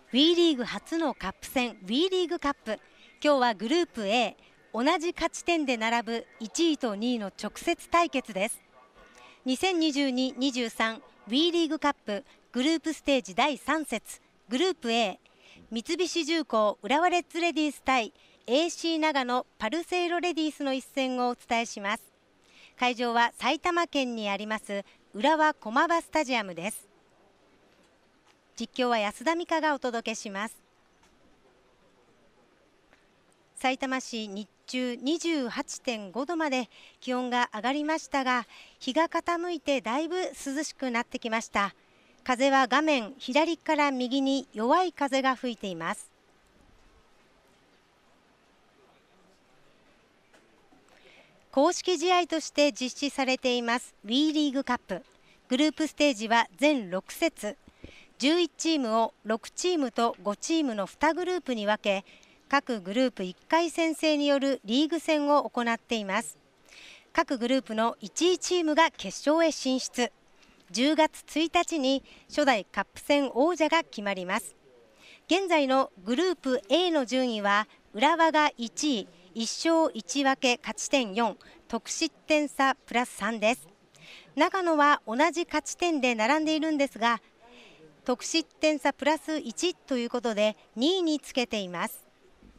WE リーグ初のカップ戦 WE リーグカップ、今日はグループ A、 同じ勝ち点で並ぶ1位と2位の直接対決です。 2022-23 WE リーグカップグループステージ第3節、グループ A、 三菱重工浦和レッズレディース対 AC 長野パルセイロレディースの一戦をお伝えします。会場は埼玉県にあります浦和駒場スタジアムです。実況は安田美香がお届けします。さいたま市、日中 28.5 度まで気温が上がりましたが、日が傾いてだいぶ涼しくなってきました。風は画面左から右に弱い風が吹いています。公式試合として実施されています WE リーグカップ、グループステージは全6節、11チームを6チームと5チームの2グループに分け、各グループ1回戦制によるリーグ戦を行っています。各グループの1位チームが決勝へ進出。10月1日に初代カップ戦王者が決まります。現在のグループ A の順位は浦和が1位、1勝1分け勝ち点4、得失点差プラス3です。長野は同じ勝ち点で並んでいるんですが、得失点差プラス1ということで2位につけています。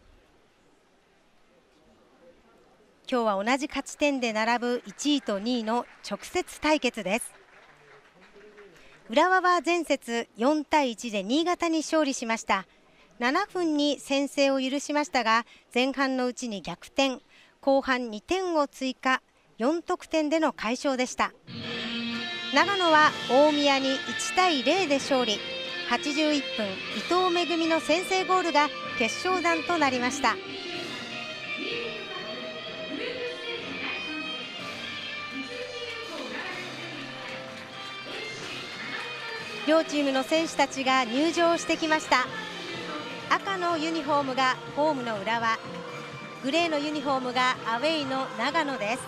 今日は同じ勝ち点で並ぶ1位と2位の直接対決です。浦和は前節4対1で新潟に勝利しました。7分に先制を許しましたが、前半のうちに逆転、後半2点を追加、4得点での快勝でした。長野は大宮に1対0で勝利。81分、伊藤恵の先制ゴールが決勝弾となりました。両チームの選手たちが入場してきました。赤のユニフォームがホームの浦和、グレーのユニフォームがアウェイの長野です。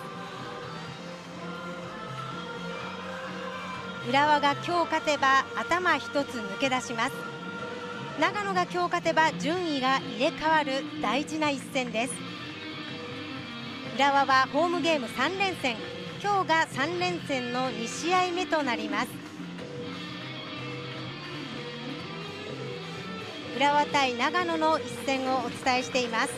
浦和が今日勝てば頭一つ抜け出します。長野が今日勝てば順位が入れ替わる大事な一戦です。浦和はホームゲーム3連戦、今日が3連戦の2試合目となります。浦和対長野の一戦をお伝えしています。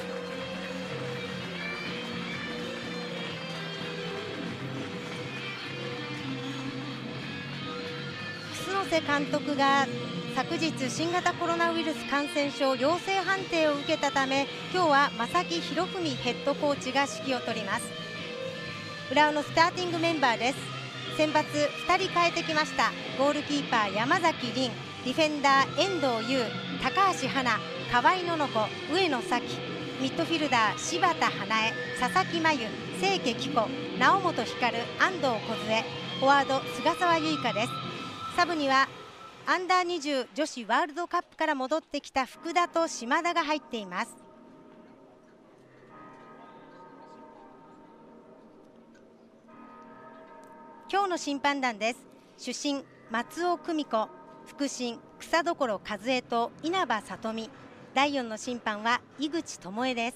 楠瀬監督が昨日新型コロナウイルス感染症陽性判定を受けたため、今日は正木博文ヘッドコーチが指揮を執ります。浦和のスターティングメンバーです。先発2人変えてきました。ゴールキーパー山崎凛、ディフェンダー遠藤優、高橋はな、河合のの子、上野咲、ミッドフィルダー柴田花江、佐々木真由、清家紀子、直本光、安藤梢、フォワード菅澤優香です。サブにはアンダー20女子ワールドカップから戻ってきた福田と島田が入っています。今日の審判団です。主審松尾久美子、副審草所和恵と稲葉里美、第4の審判は井口智恵です。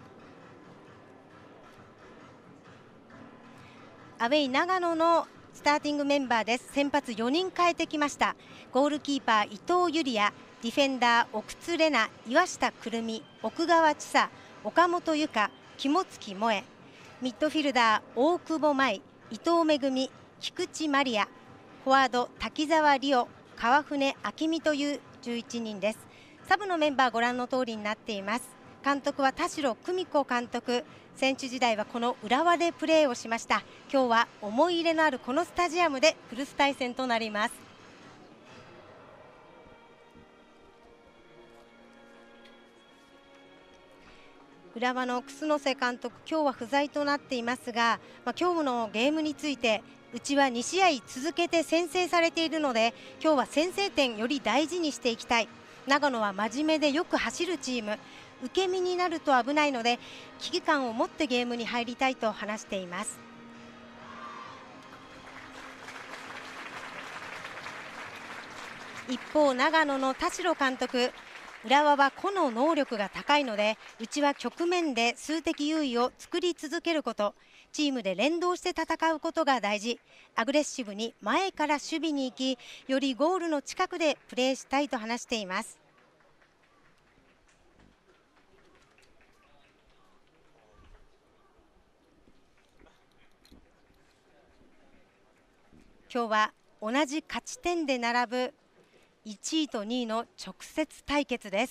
アウェイ長野のスターティングメンバーです。先発4人変えてきました。ゴールキーパー伊藤ゆりや、ディフェンダー奥津玲奈、岩下くるみ、奥川千紗、岡本由香、肝月萌え、ミッドフィルダー大久保舞、伊藤恵、菊池マリア、フォワード滝沢理央、川船明美という11人です。サブのメンバーご覧の通りになっています。監督は田代久美子監督、選手時代はこの浦和でプレーをしました。今日は思い入れのあるこのスタジアムで古巣対戦となります。浦和の楠瀬監督、今日は不在となっていますが、今日のゲームについて、うちは2試合続けて先制されているので、今日は先制点より大事にしていきたい。長野は真面目でよく走るチーム、受け身になると危ないので危機感を持ってゲームに入りたいと話しています。一方、長野の田代監督、 浦和は個の能力が高いので、うちは局面で数的優位を作り続けること、チームで連動して戦うことが大事、アグレッシブに前から守備に行き、よりゴールの近くでプレーしたいと話しています。今日は同じ勝ち点で並ぶ1位と2位の直接対決です。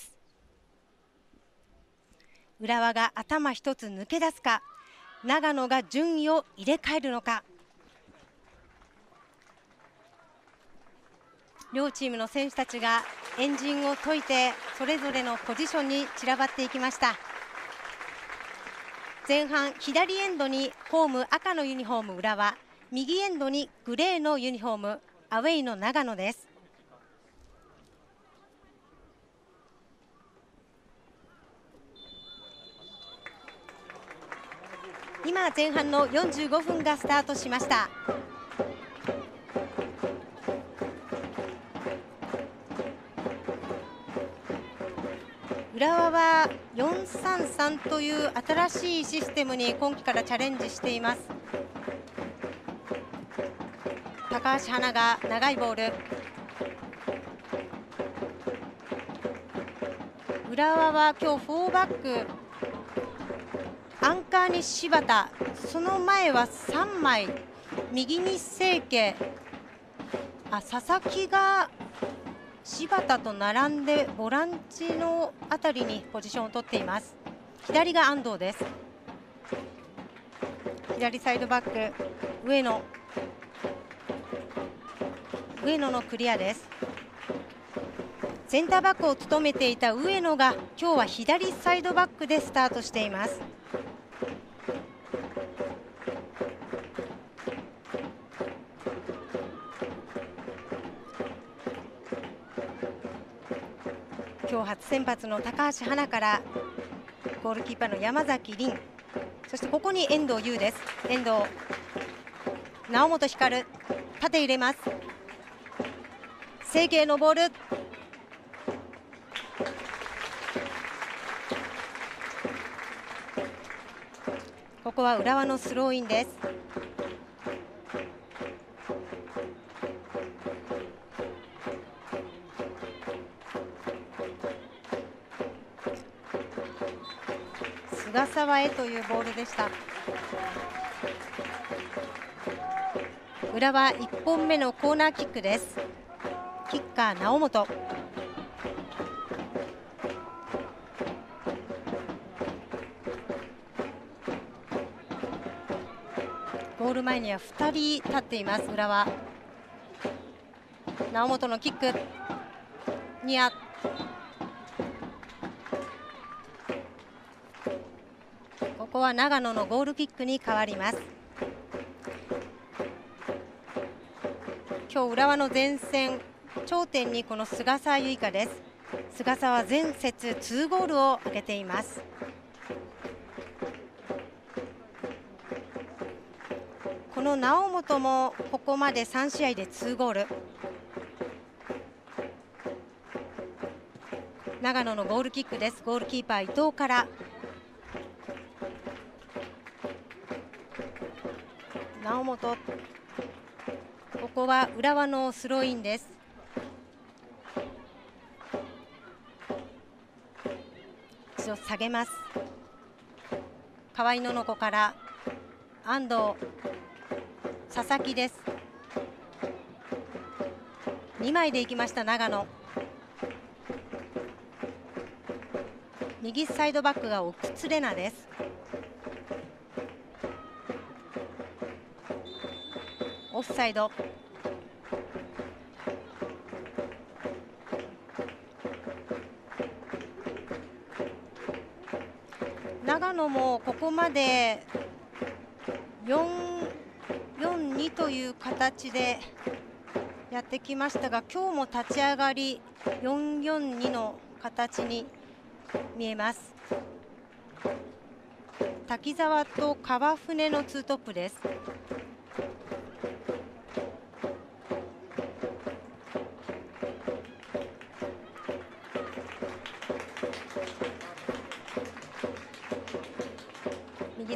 浦和が頭一つ抜け出すか、長野が順位を入れ替えるのか。両チームの選手たちが円陣を解いて、それぞれのポジションに散らばっていきました。前半、左エンドにホーム赤のユニフォーム浦和、右エンドにグレーのユニフォームアウェイの長野です。今前半の45分がスタートしました。浦和は 4-3-3 という新しいシステムに今季からチャレンジしています。高橋はなが長いボール、浦和は今日4バック、アンカーに柴田、その前は3枚、右に清家、佐々木が柴田と並んでボランチのあたりにポジションを取っています。左が安藤です。左サイドバック上野のクリアです。センターバックを務めていた上野が今日は左サイドバックでスタートしています。今日初先発の高橋はなからゴールキーパーの山崎凛、そしてここに遠藤優です。遠藤、猶本光、縦入れます。清家のボール、ここは浦和のスローインです。菅沢へというボールでした。浦和1本目のコーナーキックです。キッカー猶本、ゴール前には2人立っています浦和。猶本のキックニア、ここは長野のゴールキックに変わります。今日浦和の前線頂点にこの菅沢結花です。菅沢は前節2ゴールを挙げています。この猶本もここまで3試合で2ゴール。長野のゴールキックです。ゴールキーパー伊藤から、猶本、ここは浦和のスローインです。一度下げます。河合の子から安藤、佐々木です。2枚でいきました長野。右サイドバックが奥津玲奈です。オフサイド、長野もここまで 4-4-2 という形でやってきましたが、今日も立ち上がり 4-4-2 の形に見えます。滝沢と川船のツートップです。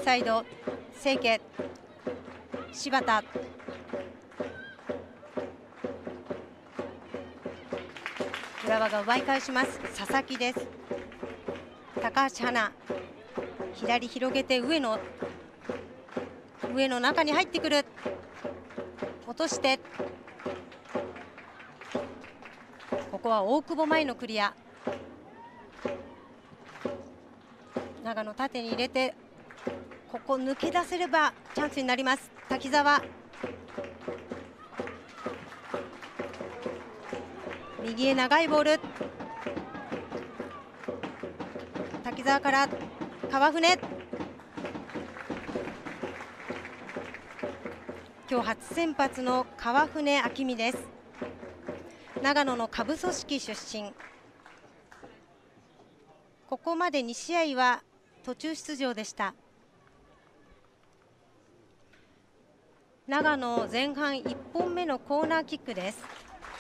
サイド清家、柴田、浦和が奪い返します。佐々木です。高橋花、左広げて上野中に入ってくる、落として、ここは大久保前のクリア。長野縦に入れて、ここ抜け出せればチャンスになります。滝沢、右へ長いボール、滝沢から川船、今日初先発の川船明美です。長野の下部組織出身、ここまで2試合は途中出場でした。長野前半1本目のコーナーキックです。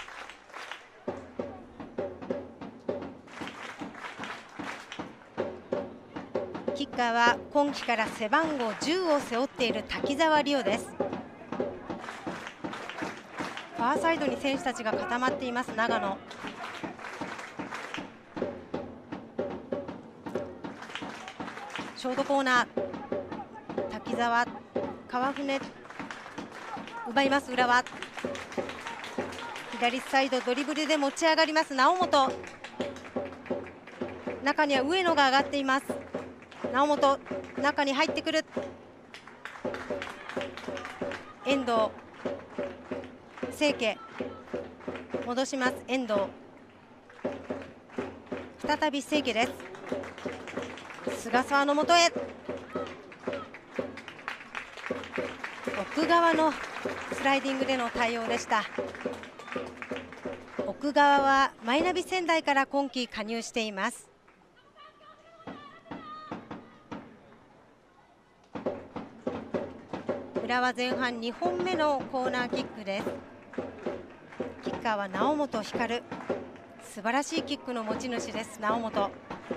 キッカーは今季から背番号10を背負っている滝沢理央です。ファーサイドに選手たちが固まっています。長野、ショートコーナー、滝沢、川船、奪います。浦和、左サイドドリブルで持ち上がります。猶本、中には上野が上がっています。猶本、中に入ってくる、遠藤、清家、戻します。遠藤、再び清家です。菅沢の元へ、奥川のスライディングでの対応でした。奥川はマイナビ仙台から今季加入しています。浦和前半2本目のコーナーキックです。キッカーは猶本光、素晴らしいキックの持ち主です。猶本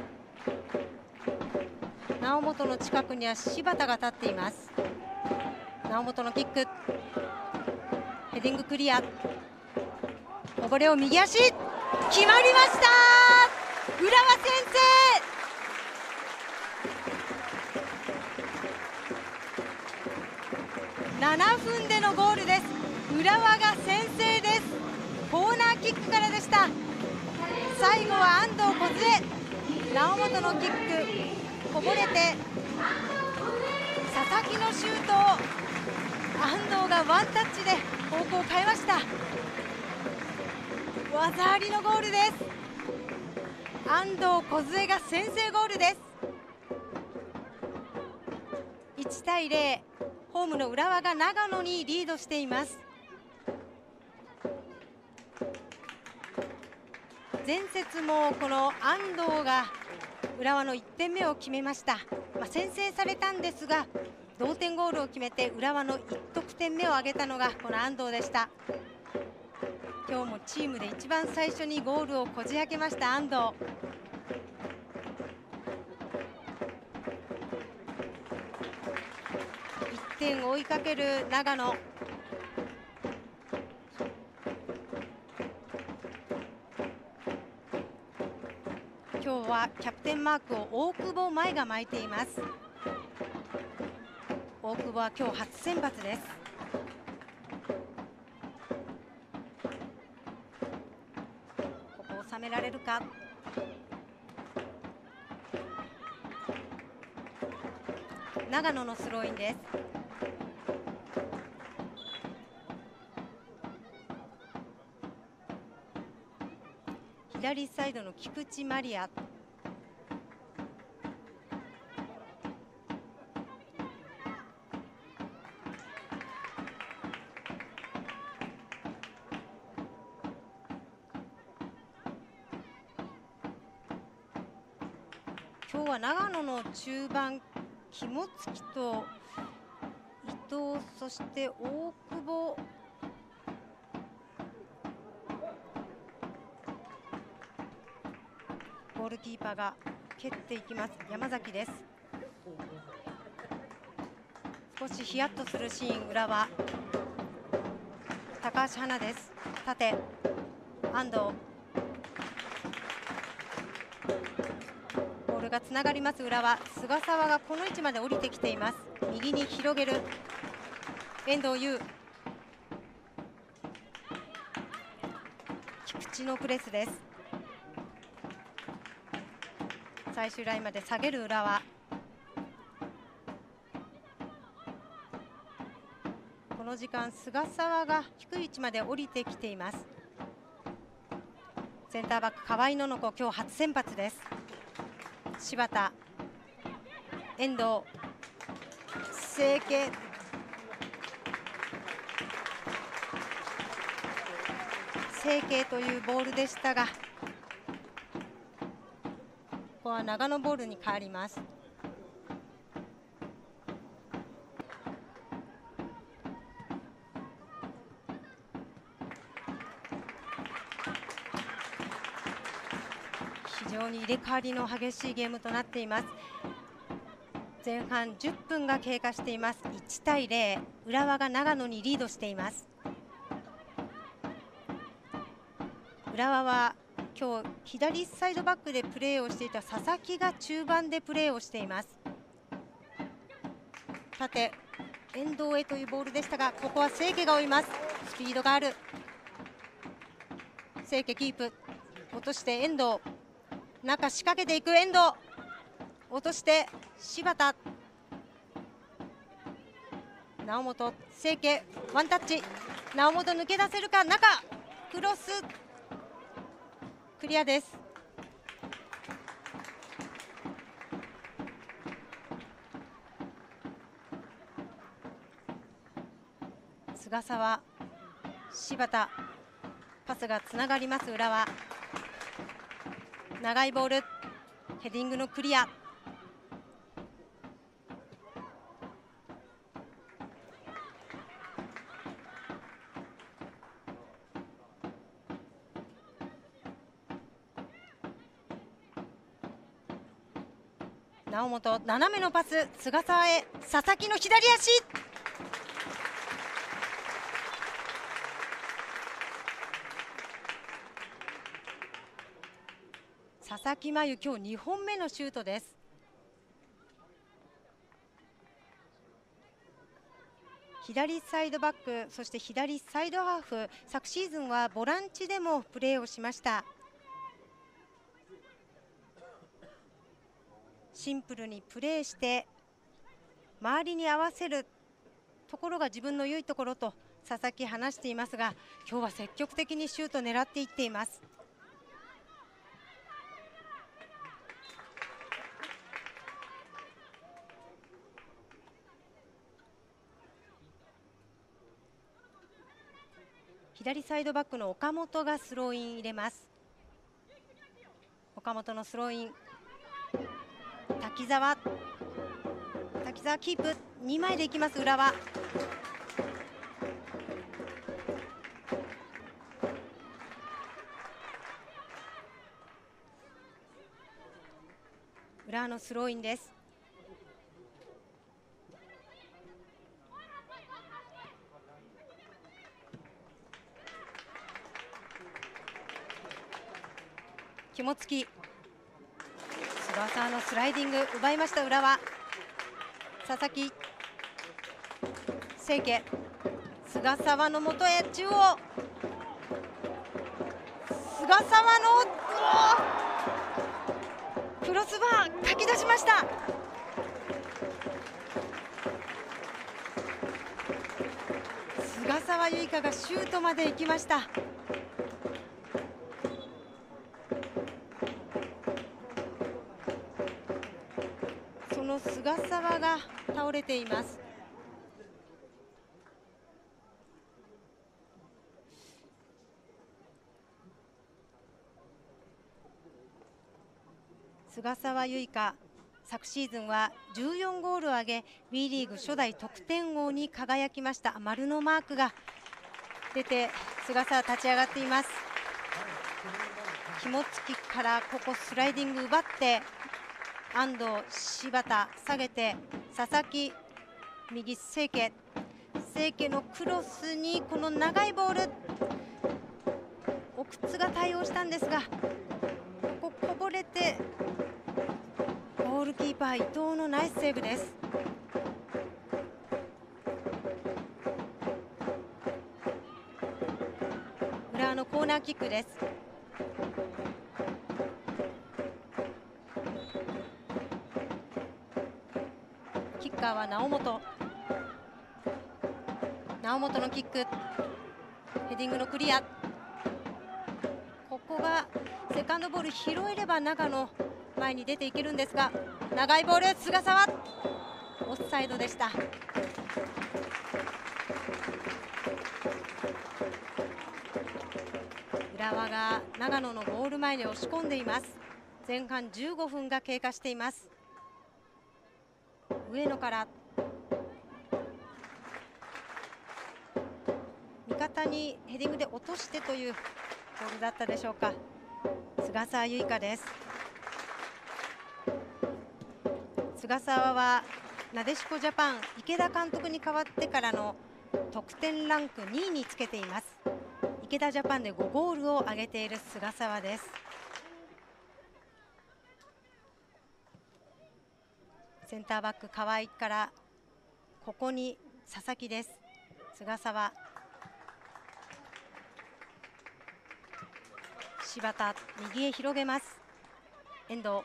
の近くには柴田が立っています。猶本のキック、ヘディングクリア、こぼれを右足、決まりました。浦和先制、7分でのゴールです。浦和が先制です。コーナーキックからでした。最後は安藤梢、猶本のキックこぼれて、佐々木のシュートを安藤がワンタッチで方向を変えました。技ありのゴールです。安藤梢が先制ゴールです。1対0、ホームの浦和が長野にリードしています。前節もこの安藤が浦和の1点目を決めました。先制されたんですが、同点ゴールを決めて浦和の1得点目を挙げたのがこの安藤でした。今日もチームで一番最初にゴールをこじ開けました安藤。1点追いかける長野。今日はキャプテンマークを大久保前が巻いています。大久保は今日初先発です。ここを収められるか。長野のスローインです。左サイドの菊池マリア、今日は長野の中盤、肝付と伊藤、そして大久保、ゴールキーパーが蹴っていきます。山崎です。 少しヒヤッとするシーン。浦和、高橋花です。縦、安藤、ボールがつながります。浦和、菅沢がこの位置まで降りてきています。右に広げる遠藤優、菊池のプレスです。最終ラインまで下げる浦和。この時間菅沢が低い位置まで降りてきています。センターバック河合の子、今日初先発です。柴田、遠藤、清家、清家というボールでしたが、ここは長野ボールに変わります。非常に入れ替わりの激しいゲームとなっています。前半10分が経過しています。1対0、浦和が長野にリードしています。浦和は今日左サイドバックでプレーをしていた佐々木が中盤でプレーをしています。縦、遠藤へというボールでしたが、ここは清家が追います。スピードがある。清家キープ、落として遠藤、中仕掛けていく遠藤、落として柴田、猶本、清家ワンタッチ、猶本抜け出せるか、中クロス、クリアです。菅沢、柴田、パスがつながります。浦和、長いボール、ヘディングのクリア。猶本、斜めのパス、菅沢へ、佐々木の左足、佐々木真由、今日2本目のシュートです。左サイドバック、そして左サイドハーフ、昨シーズンはボランチでもプレーをしました。シンプルにプレーして周りに合わせるところが自分の良いところと佐々木話していますが、今日は積極的にシュート狙っていっています。左サイドバックの岡本がスローイン入れます。岡本のスローイン、滝沢キープ、2枚でいきます。浦和、浦和のスローインです。肝つき、菅沢のスライディング奪いました。浦和、佐々木、清家、菅沢の元へ、中央、菅沢のクロスバーかき出しました。菅沢結花がシュートまで行きました。その菅沢が倒れています。菅沢結花、昨シーズンは14ゴールを挙げ WE リーグ初代得点王に輝きました。丸のマークが出て菅沢立ち上がっています。肝つきからここスライディング奪って、安藤、柴田下げて佐々木、 右清家のクロスにこの長いボール、奥津が対応したんですが、こここぼれてゴールキーパー伊藤のナイスセーブです。浦和のコーナーキックです。キッカーは猶本のキック、ヘディングのクリア、ここがセカンドボール拾えれば長野前に出ていけるんですが、長いボール、菅沢オフサイドでした。浦和が長野のゴール前に押し込んでいます。前半15分が経過しています。上野から味方にヘディングで落としてというボールだったでしょうか。菅沢結香です。菅沢はなでしこジャパン池田監督に代わってからの得点ランク2位につけています。池田ジャパンで5ゴールを挙げている菅沢です。センターバック河合からここに佐々木です。菅沢、柴田右へ広げます。遠藤、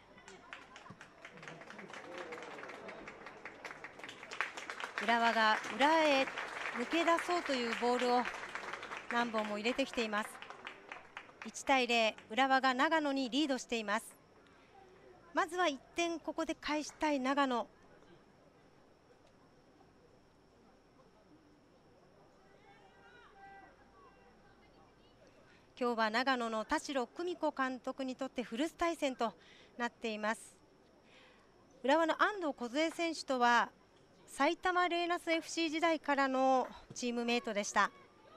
浦和が裏へ抜け出そうというボールを何本も入れてきています。1対0、浦和が長野にリードしています。まずは1点ここで返したい長野。今日は長野の田代久美子監督にとって古巣対戦となっています。浦和の安藤梢選手とは埼玉レーナス FC 時代からのチームメイトでした。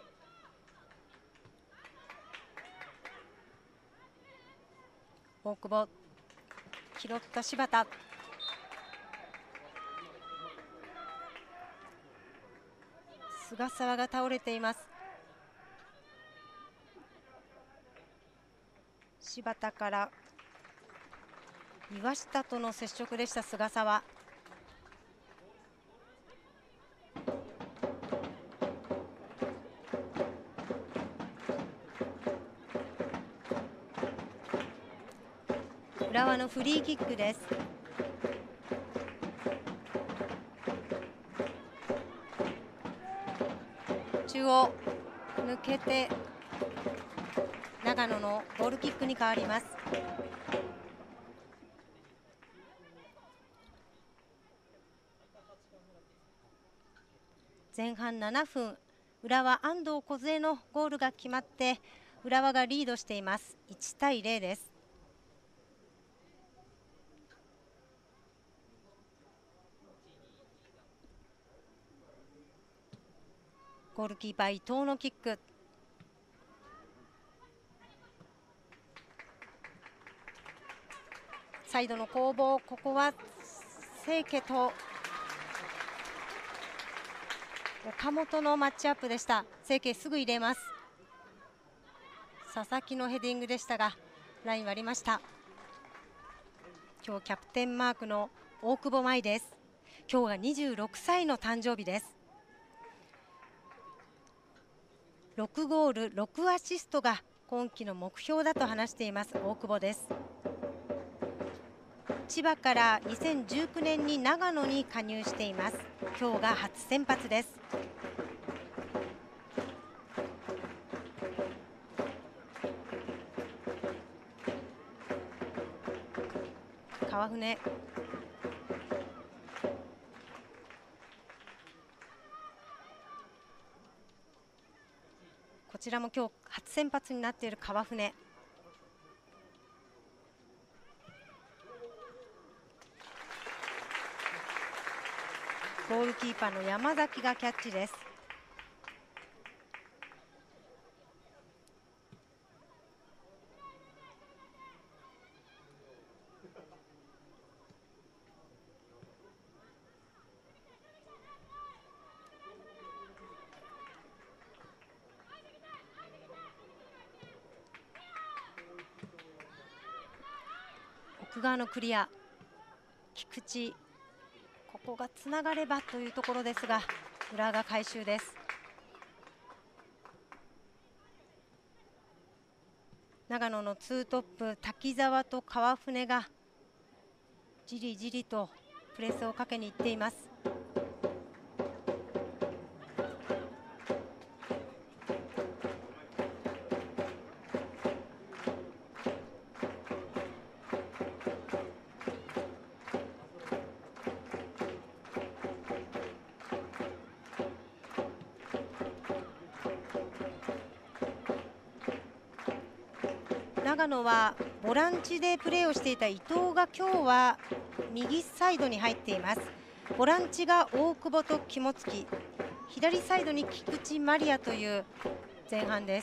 大久保、拾った柴田、菅沢が倒れています。柴田から岩下との接触でした。菅沢、浦和のフリーキックです。中央抜けて長野のゴールキックに変わります。前半7分、浦和安藤梢のゴールが決まって浦和がリードしています。1対0です。ゴールキーパー伊藤のキック、サイドの攻防、ここは清家と岡本のマッチアップでした。清家すぐ入れます。佐々木のヘディングでしたがライン割りました。今日キャプテンマークの大久保舞です。今日が26歳の誕生日です。6ゴール6アシストが今季の目標だと話しています大久保です。千葉から2019年に長野に加入しています。今日が初先発です。川船、こちらも今日初先発になっている川船。ゴールキーパーの山崎がキャッチです。 奥側のクリア、菊池、ここがつながればというところですが、浦和が回収です。長野のツートップ、滝沢と川船がじりじりとプレスをかけにいっています。長野はボランチでプレーをしていた伊藤が今日は右サイドに入っています。ボランチが大久保と肝付、左サイドに菊池マリアという前半です。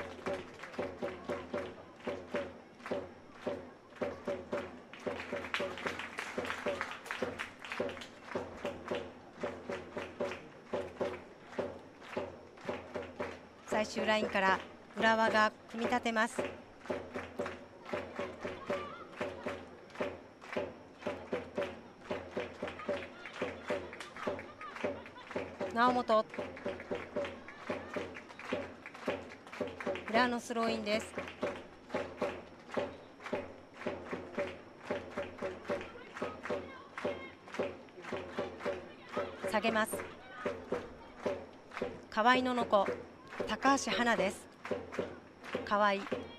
最終ラインから浦和が組み立てます。猶本、浦和のスローインです。下げます。河合のの子、高橋花です。河合、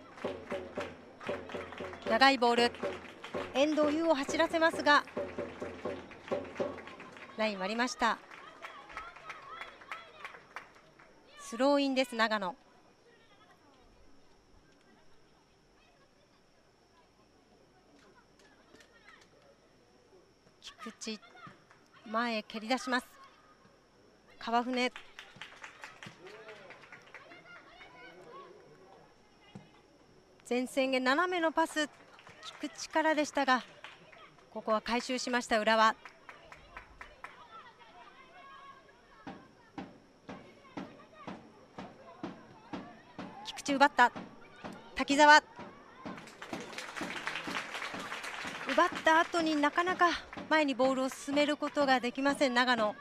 長いボール、遠藤優を走らせますがライン割りました。スローインです。長野、菊池、前へ蹴り出します。川船、前線へ斜めのパス、菊池からでしたがここは回収しました浦和。菊池奪った、滝沢、奪った後になかなか前にボールを進めることができません長野。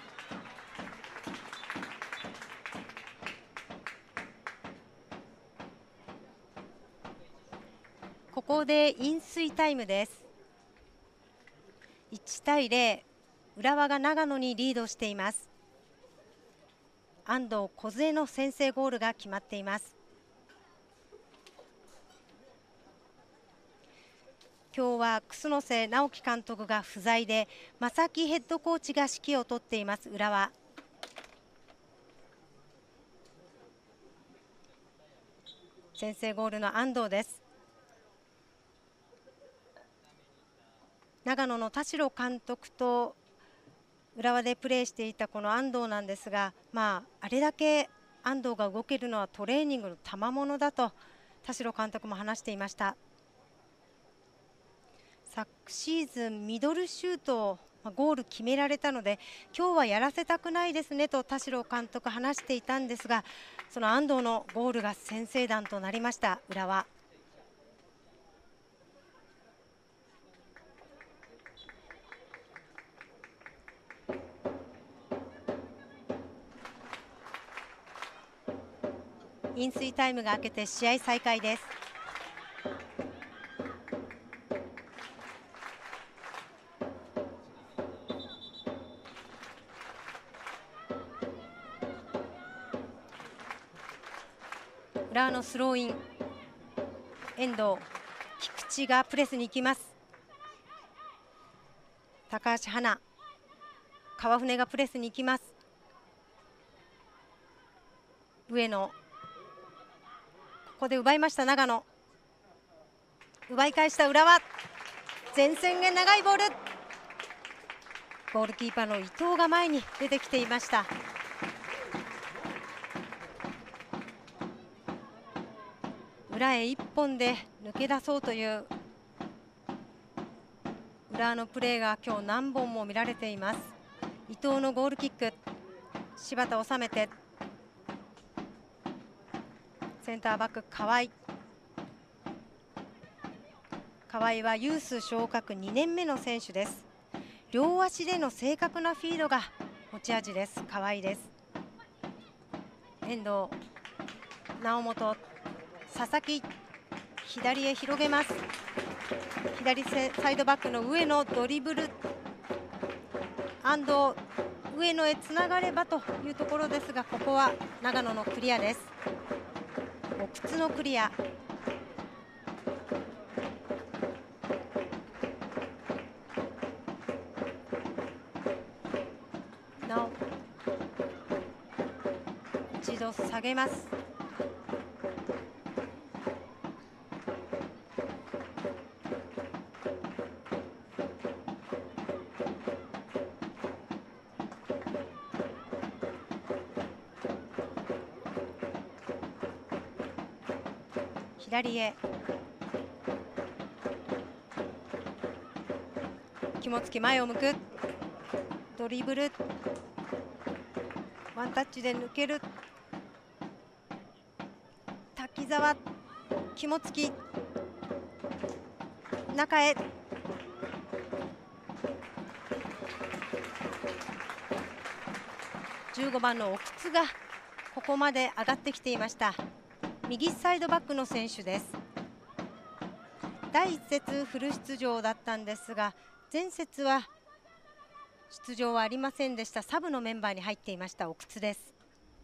ここで飲水タイムです。1対0、浦和が長野にリードしています。安藤梢の先制ゴールが決まっています。今日は楠瀬直樹監督が不在で正木ヘッドコーチが指揮を執っています浦和。先制ゴールの安藤です。長野の田代監督と浦和でプレーしていたこの安藤なんですが、あれだけ安藤が動けるのはトレーニングの賜物だと田代監督も話していました。昨シーズンミドルシュートをゴール決められたので今日はやらせたくないですねと田代監督話していたんですが、その安藤のゴールが先制弾となりました浦和。飲水タイムが明けて試合再開です。浦和のスローイン、遠藤、菊池がプレスに行きます。高橋花、川船がプレスに行きます。上野、ここで奪いました長野、奪い返した浦和、前線へ長いボール、ゴールキーパーの伊藤が前に出てきていました。裏へ一本で抜け出そうという浦和のプレーが今日何本も見られています。伊藤のゴールキック、柴田収めてセンターバック河合河合はユース昇格2年目の選手です。両足での正確なフィードが持ち味です。河合です。遠藤、猶本、佐々木、左へ広げます。左サイドバックの上野、ドリブル、安藤、上野へつながればというところですが、ここは長野のクリアです。奥津のクリア。なお一度下げます。左へ肝付き前を向く、ドリブル、ワンタッチで抜ける。滝沢、肝付き中へ、15番の奥津がここまで上がってきていました。右サイドバックの選手です。第1節フル出場だったんですが、前節は出場はありませんでした。サブのメンバーに入っていました奥津です。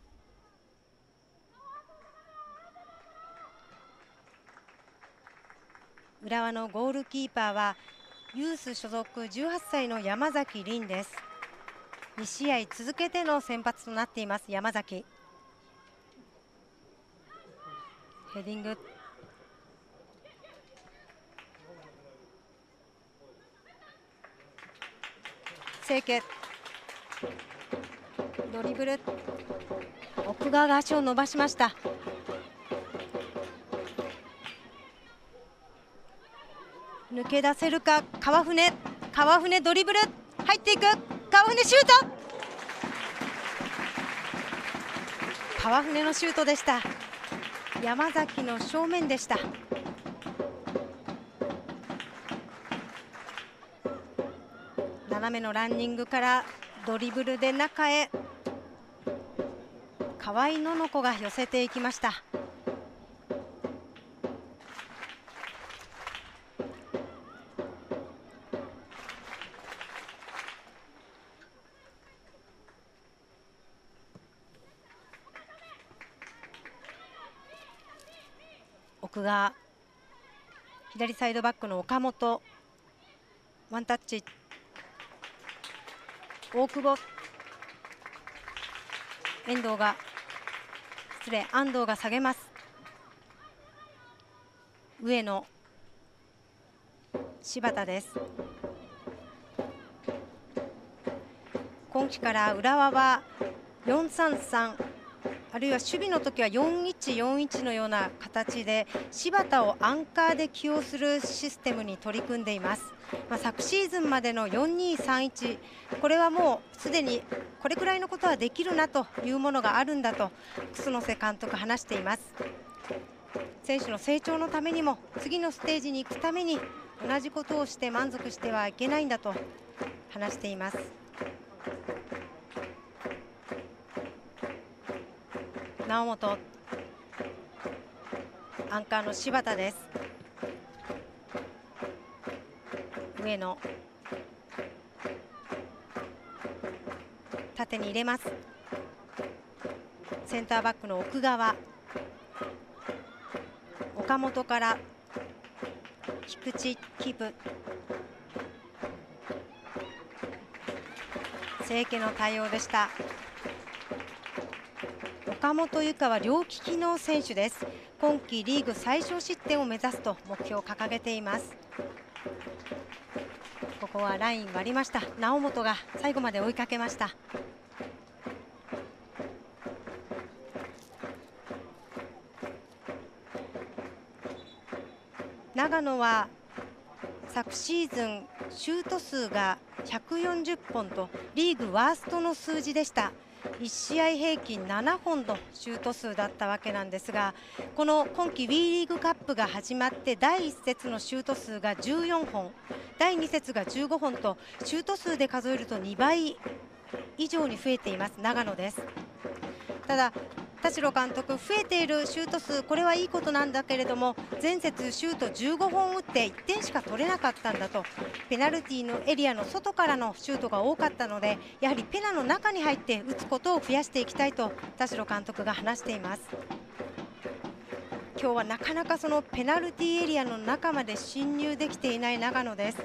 浦和のゴールキーパーはユース所属18歳の山崎凛です。2試合続けての先発となっています山崎。ヘディング、清家、ドリブル、奥側が足を伸ばしました。抜け出せるか、川船ドリブル入っていく、川船シュート、川船のシュートでした。山崎の正面でした。斜めのランニングからドリブルで中へ、河合のの子が寄せていきました。奥が左サイドバックの岡本、ワンタッチ、大久保、安藤が下げます。上野、柴田です。今季から浦和は 4-3-3、あるいは守備の時は 4-1-4-1 のような形で柴田をアンカーで起用するシステムに取り組んでいます。昨シーズンまでの 4-2-3-1、これはもうすでにこれくらいのことはできるなというものがあるんだと楠瀬監督話しています。選手の成長のためにも次のステージに行くために同じことをして満足してはいけないんだと話しています。猶本、アンカーの柴田です。上野、縦に入れます。センターバックの奥川、岡本から菊池キープ、清家の対応でした。岡本由香は両利きの選手です。今季リーグ最小失点を目指すと目標を掲げています。ここはライン割りました。猶本が最後まで追いかけました。長野は昨シーズンシュート数が140本とリーグワーストの数字でした。 1試合平均7本のシュート数だったわけなんですが、この今季 WE リーグカップが始まって第1節のシュート数が14本、第2節が15本とシュート数で数えると2倍以上に増えています長野です。ただ田代監督、増えているシュート数、これはいいことなんだけれども、前節シュート15本打って1点しか取れなかったんだと、ペナルティーのエリアの外からのシュートが多かったので、やはりペナの中に入って打つことを増やしていきたいと田代監督が話しています。今日はなかなかそのペナルティーエリアの中まで進入できていない長野です。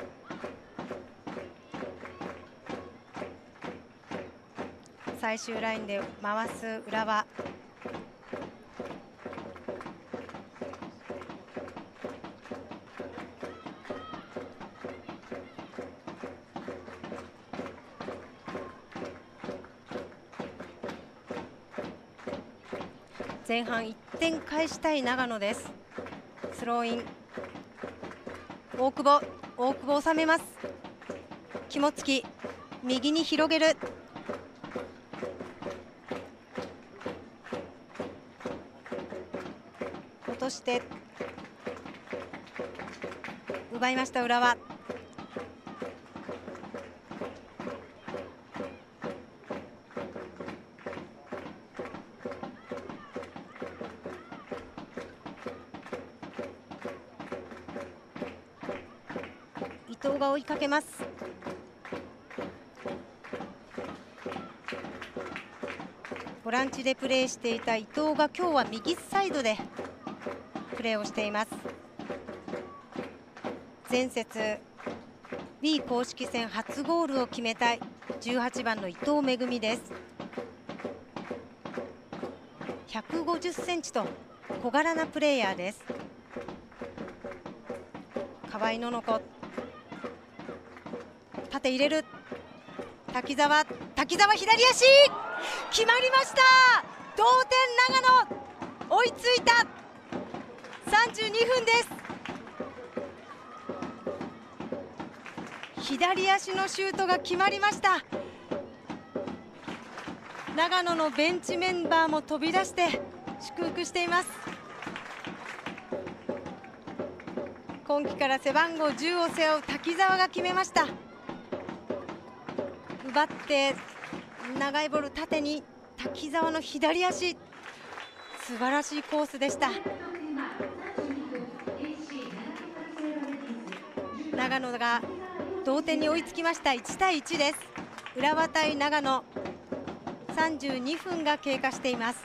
最終ラインで回す浦和。前半1点返したい長野です。スローイン、大久保収めます。肝付き右に広げる。落として奪いました浦和。伊藤が追いかけます。ボランチでプレーしていた伊藤が今日は右サイドでプレーをしています。前節 B 公式戦初ゴールを決めた18番の伊藤めぐみです。150センチと小柄なプレーヤーです。河合のの子、縦入れる。滝沢左足決まりました。同点長野、追いついた。32分です。左足のシュートが決まりました。長野のベンチメンバーも飛び出して祝福しています。今季から背番号10を背負う滝沢が決めました。奪って長いボール縦に滝沢の左足、素晴らしいコースでした。長野が同点に追いつきました。1対1です。浦和対長野、32分が経過しています。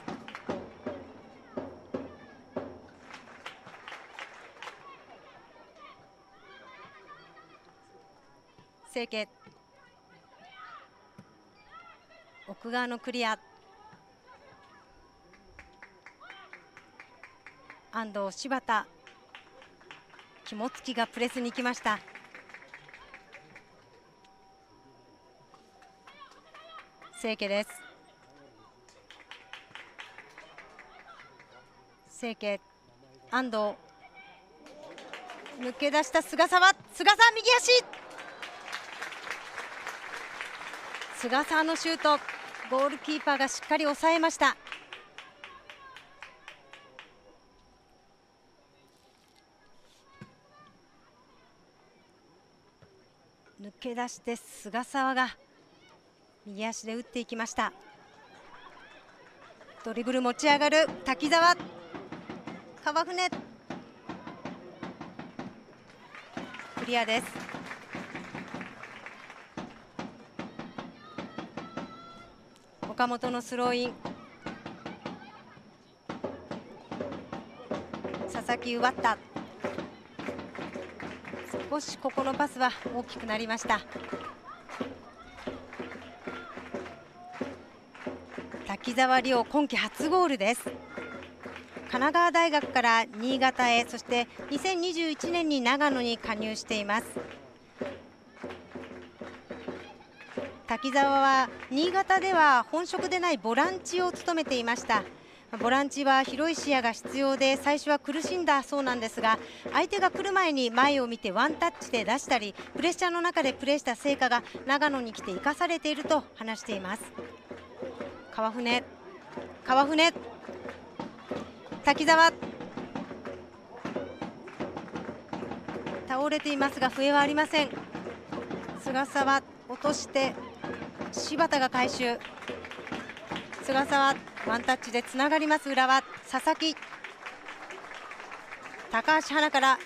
清家、奥側のクリア。安藤、柴田、肝付きがプレスに行きました。清家です。清家、安藤、抜け出した菅沢右足。菅沢のシュート、ゴールキーパーがしっかり抑えました。抜け出して菅沢が右足で打っていきました。ドリブル持ち上がる滝沢、川船、クリアです。岡本のスローイン、佐々木奪った。少しここのパスは大きくなりました。滝沢亮、今季初ゴールです。神奈川大学から新潟へ、そして2021年に長野に加入しています。滝沢は新潟では本職でないボランチを務めていました。ボランチは広い視野が必要で最初は苦しんだそうなんですが、相手が来る前に前を見てワンタッチで出したり、プレッシャーの中でプレーした成果が長野に来て生かされていると話しています。 川船滝沢倒れていますが笛はありません。菅沢落として柴田が回収。菅沢ワンタッチでつながります。浦和佐々木高橋花から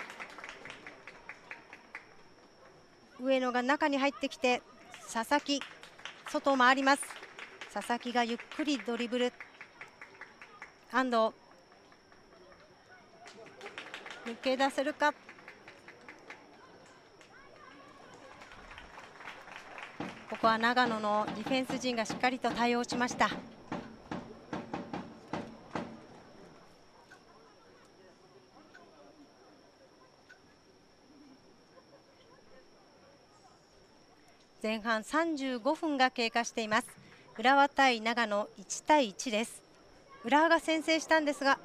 上野が中に入ってきて佐々木外を回ります。佐々木がゆっくりドリブル。安藤抜け出せるか。ここは長野のディフェンス陣がしっかりと対応しました。前半35分が経過しています。浦和対長野1対1です。浦和が先制したんですが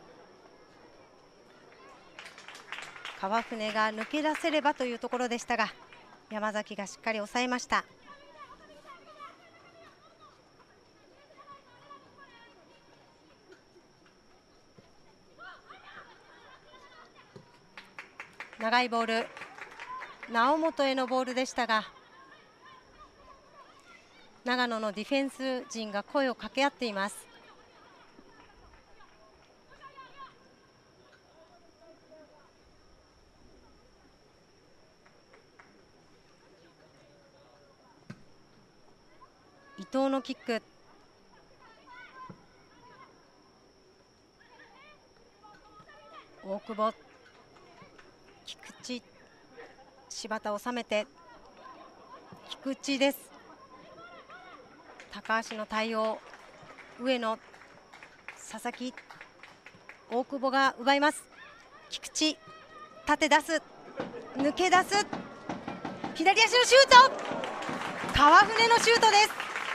川船が抜け出せればというところでしたが山崎がしっかり抑えました。長いボール猶本へのボールでしたが長野のディフェンス陣が声を掛け合っています。伊藤のキック。大久保菊池柴田収めて菊池です。高橋の対応。上野佐々木大久保が奪います。菊池縦出す抜け出す左足のシュート。川船のシュートです。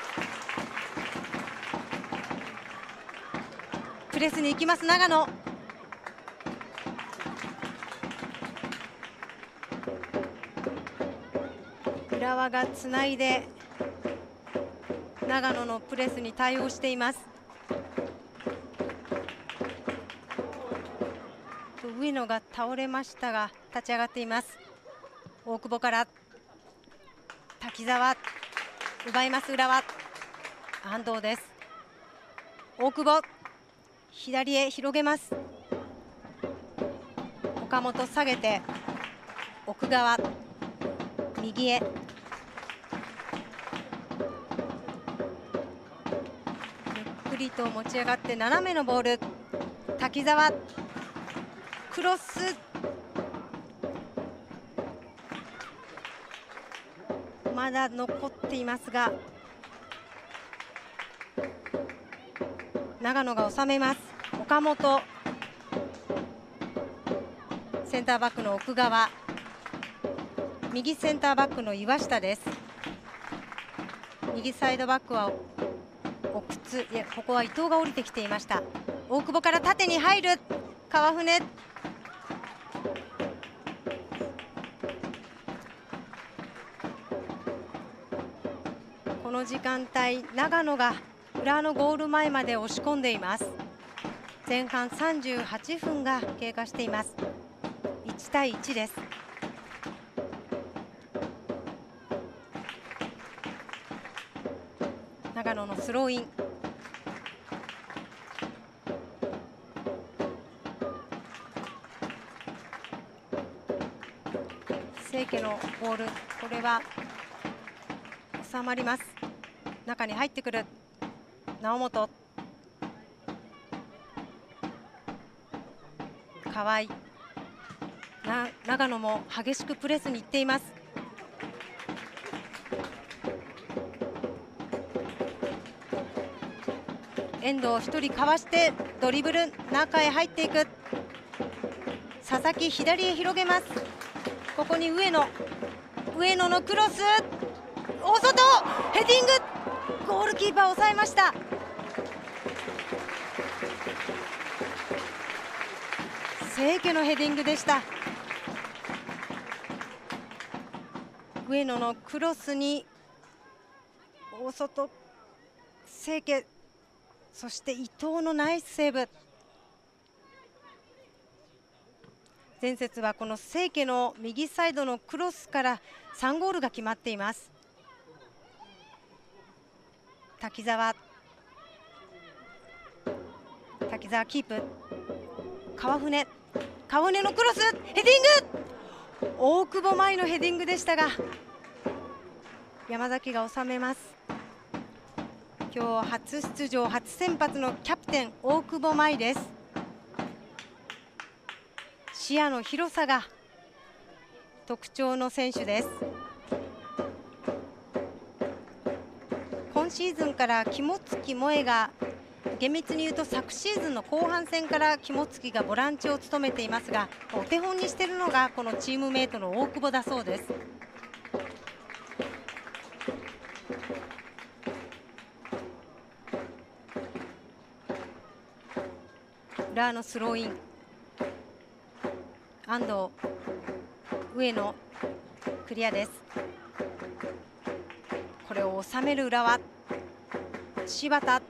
プレスに行きます長野。浦和がつないで長野のプレスに対応しています。上野が倒れましたが立ち上がっています。大久保から滝沢奪います。浦和安藤です。大久保左へ広げます。岡本下げて奥川右へゆっくりと持ち上がって斜めのボール。滝沢クロスまだ残っていますが長野が収めます。岡本センターバックの奥川右センターバックの岩下です。右サイドバックは奥津いやここは伊藤が降りてきていました。大久保から縦に入る川船この時間帯長野が浦和のゴール前まで押し込んでいます。前半38分が経過しています。1対1です。長野のスローイン清家のボールこれは収まります。中に入ってくる猶本河合長野も激しくプレスに行っています。遠藤1人かわしてドリブル中へ入っていく。佐々木左へ広げます。ここに上野のクロス大外ヘディングゴールキーパー抑えました。清家のヘディングでした。上野のクロスに大外清家そして伊藤のナイスセーブ。前節はこの清家の右サイドのクロスから3ゴールが決まっています。滝沢キープ。川船のクロス、ヘディング。大久保舞のヘディングでしたが山崎が収めます。今日初出場初先発のキャプテン大久保舞です。視野の広さが特徴の選手です。今シーズンから肝付萌えが厳密に言うと昨シーズンの後半戦から肝付がボランチを務めていますが、お手本にしているのがこのチームメートの大久保だそうです。浦和のスローイン、安藤上野クリアです。これを収める浦和、柴田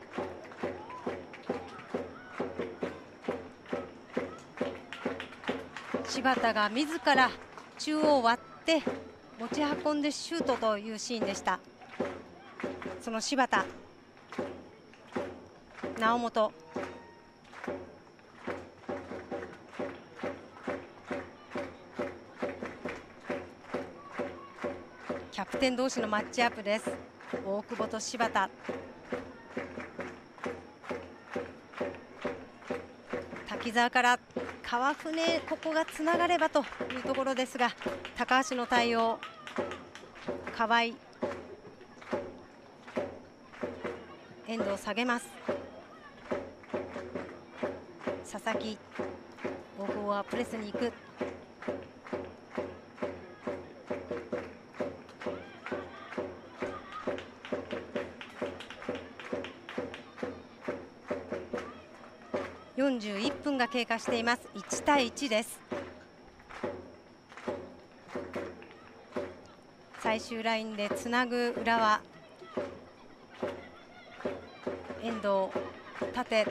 が自ら中央を割って持ち運んでシュートというシーンでした。その柴田、猶本、キャプテン同士のマッチアップです。大久保と柴田。滝沢から川船、ここがつながればというところですが、高橋の対応。河合、遠藤下げます。佐々木、大久保はプレスに行く。41分が経過しています。1対1です。最終ラインでつなぐ浦和。遠藤縦、こ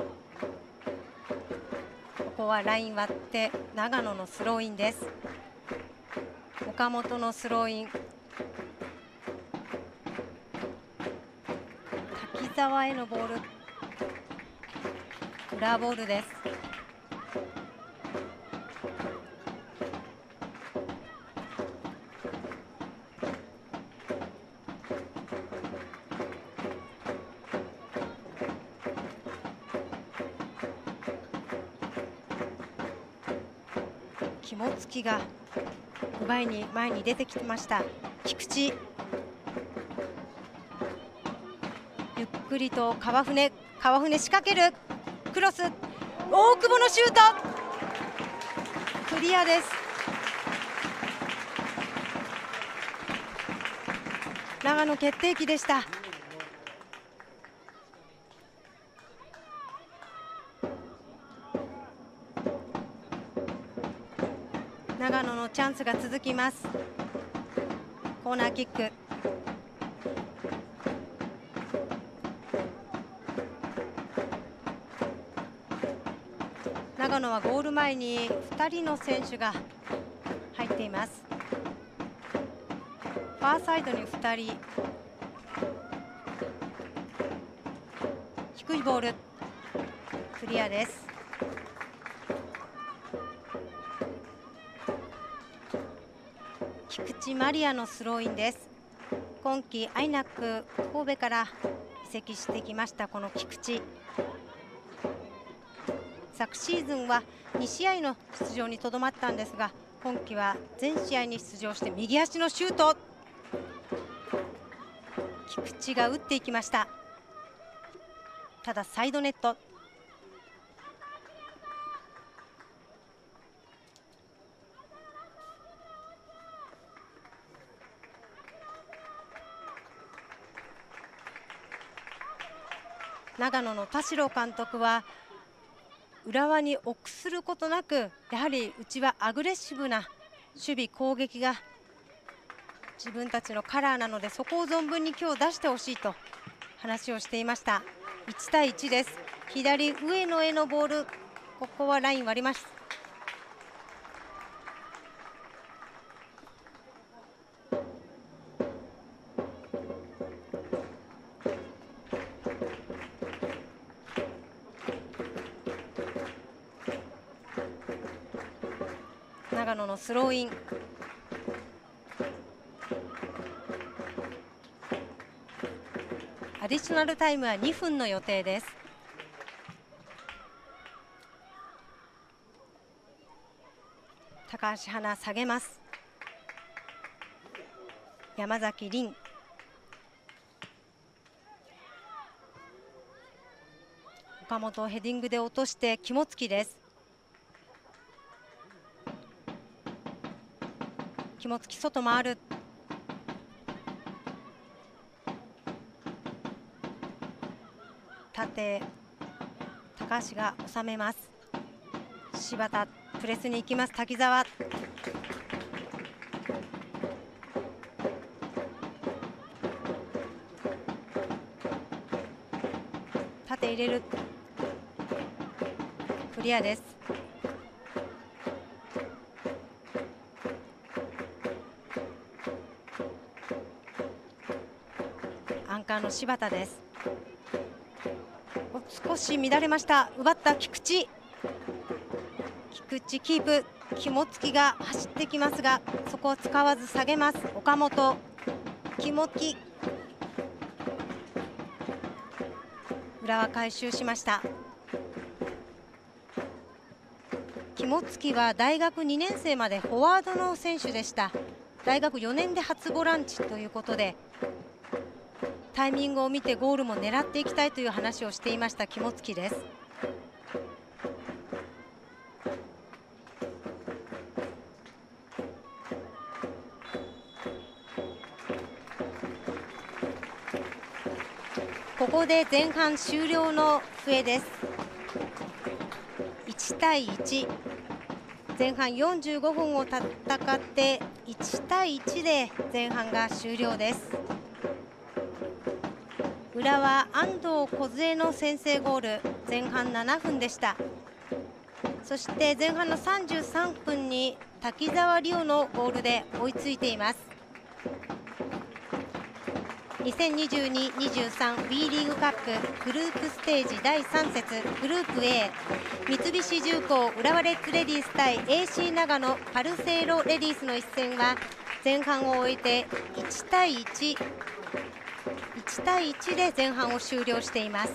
こはライン割って長野のスローインです。岡本のスローイン、滝沢へのボール、裏ボールです。肝付が前に出てきました。菊池、ゆっくりと川船仕掛ける。クロス、大久保のシュート、クリアです。長野決定機でした。長野のチャンスが続きます。コーナーキック、長野はゴール前に2人の選手が入っています。ファーサイドに2人、低いボール、クリアです。菊池マリアのスローインです。今季アイナック神戸から移籍してきましたこの菊池。昨シーズンは2試合の出場にとどまったんですが、今季は全試合に出場して右足のシュート、菊池が打っていきました。ただサイドネット。長野の田代監督は浦和に臆することなく、やはりうちはアグレッシブな守備攻撃が自分たちのカラーなので、そこを存分に今日出してほしいと話をしていました。 1対1です。左上野へのボール、ここはライン割ります。長野のスローイン。アディショナルタイムは2分の予定です。高橋はな下げます。山崎凛、岡本をヘディングで落として肝付きです。肝付き外回る。縦、高橋が収めます。柴田プレスに行きます。滝沢、縦入れる。クリアです。アンカーの柴田です。少し乱れました。奪った菊池、菊池キープ。肝付きが走ってきますが、そこを使わず下げます。岡本、肝付き、浦和回収しました。肝付きは大学2年生までフォワードの選手でした。大学4年で初ボランチということで、タイミングを見てゴールも狙っていきたいという話をしていました肝付きです。ここで前半終了の笛です。1対1、前半45分を戦って1対1で前半が終了です。浦和安藤梢の先制ゴール、前半7分でした。そして前半の33分に滝沢リオのゴールで追いついています。2022-23 WE リーグカップグループステージ第3節グループ A、 三菱重工浦和レッズレディース対 AC 長野パルセイロレディースの一戦は前半を終えて1対1で前半を終了しています。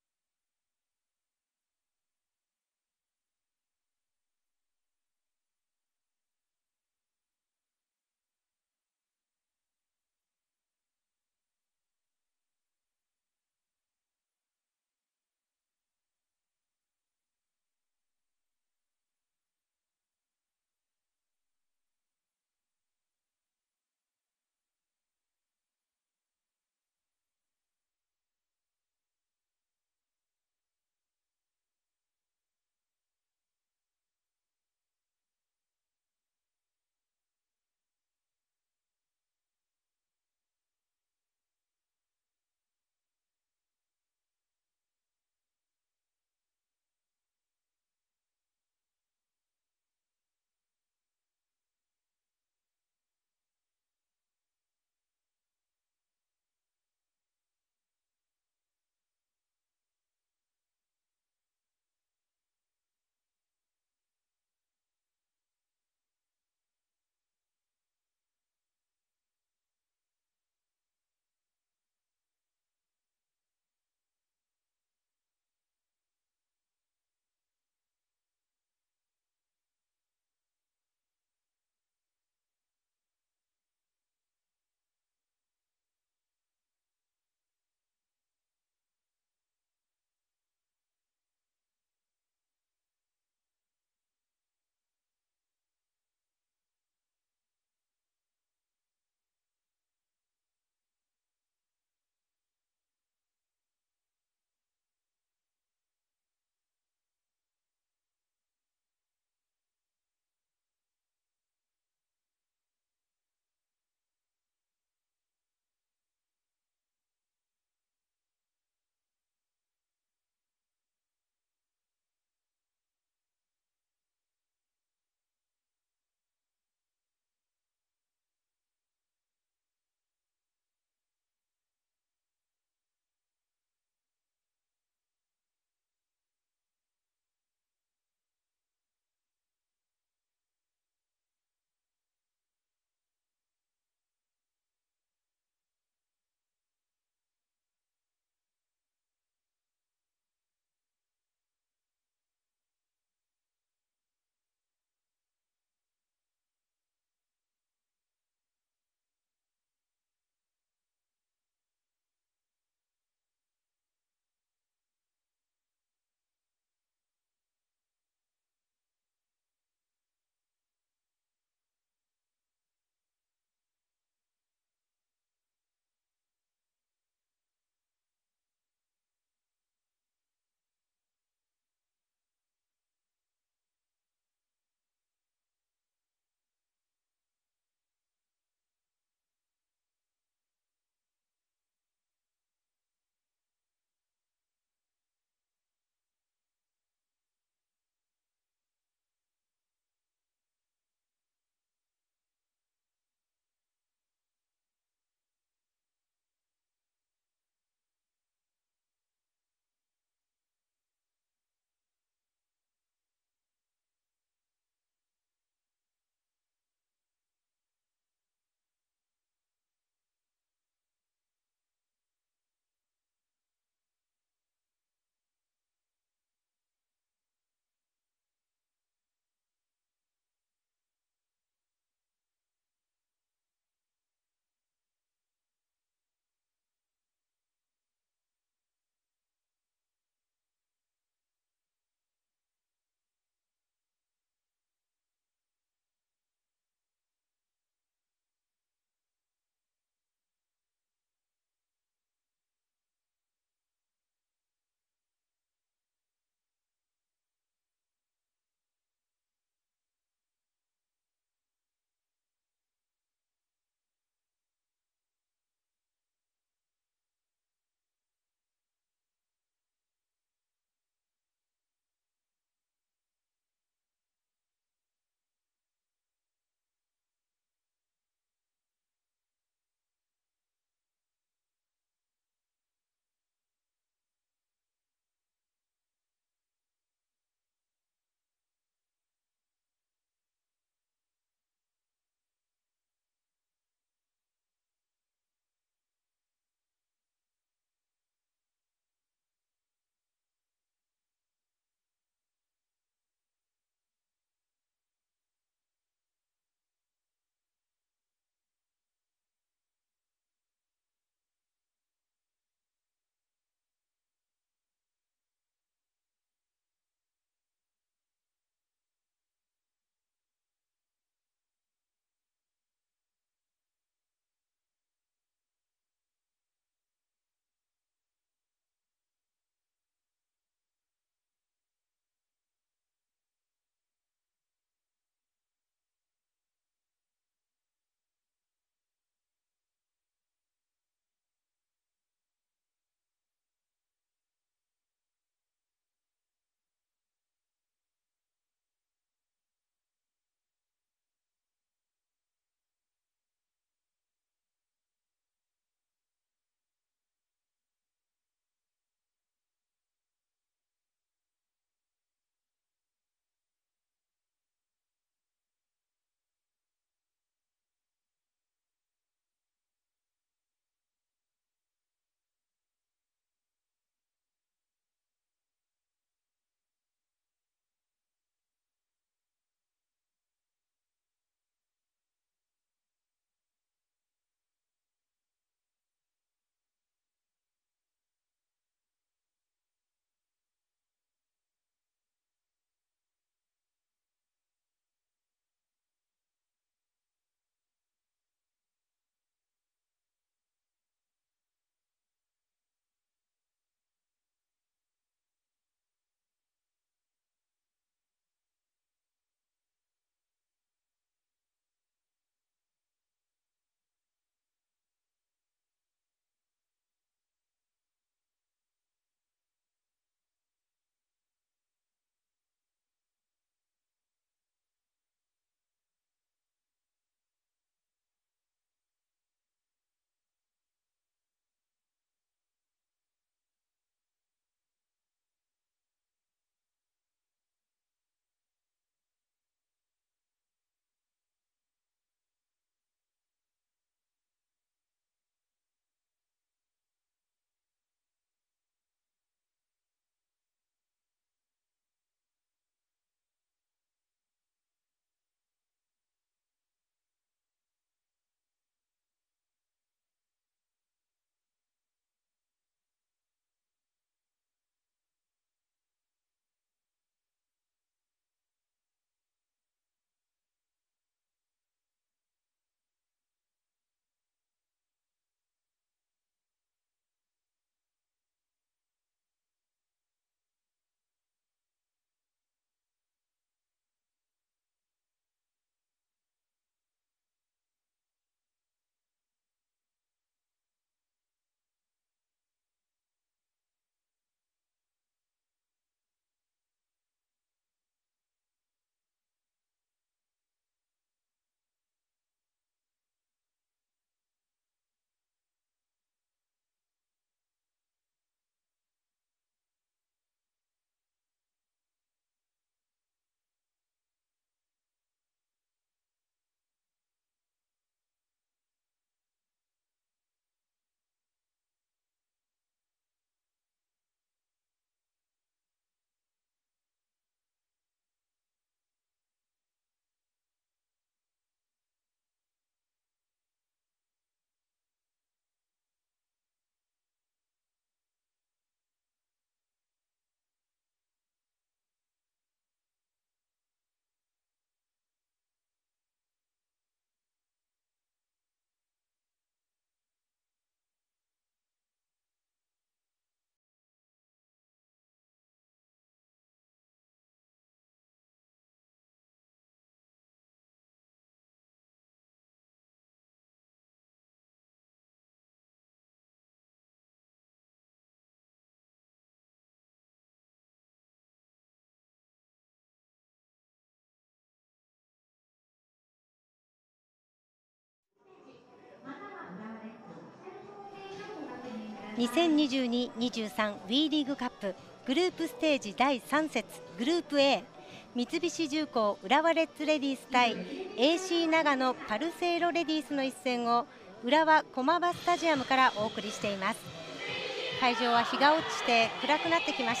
2022-23 WE リーグカップグループステージ第3節グループ A、 三菱重工浦和レッズレディース対 AC 長野パルセイロレディースの一戦を浦和駒場スタジアムからお送りしています。会場は日が落ちて暗くなってきました。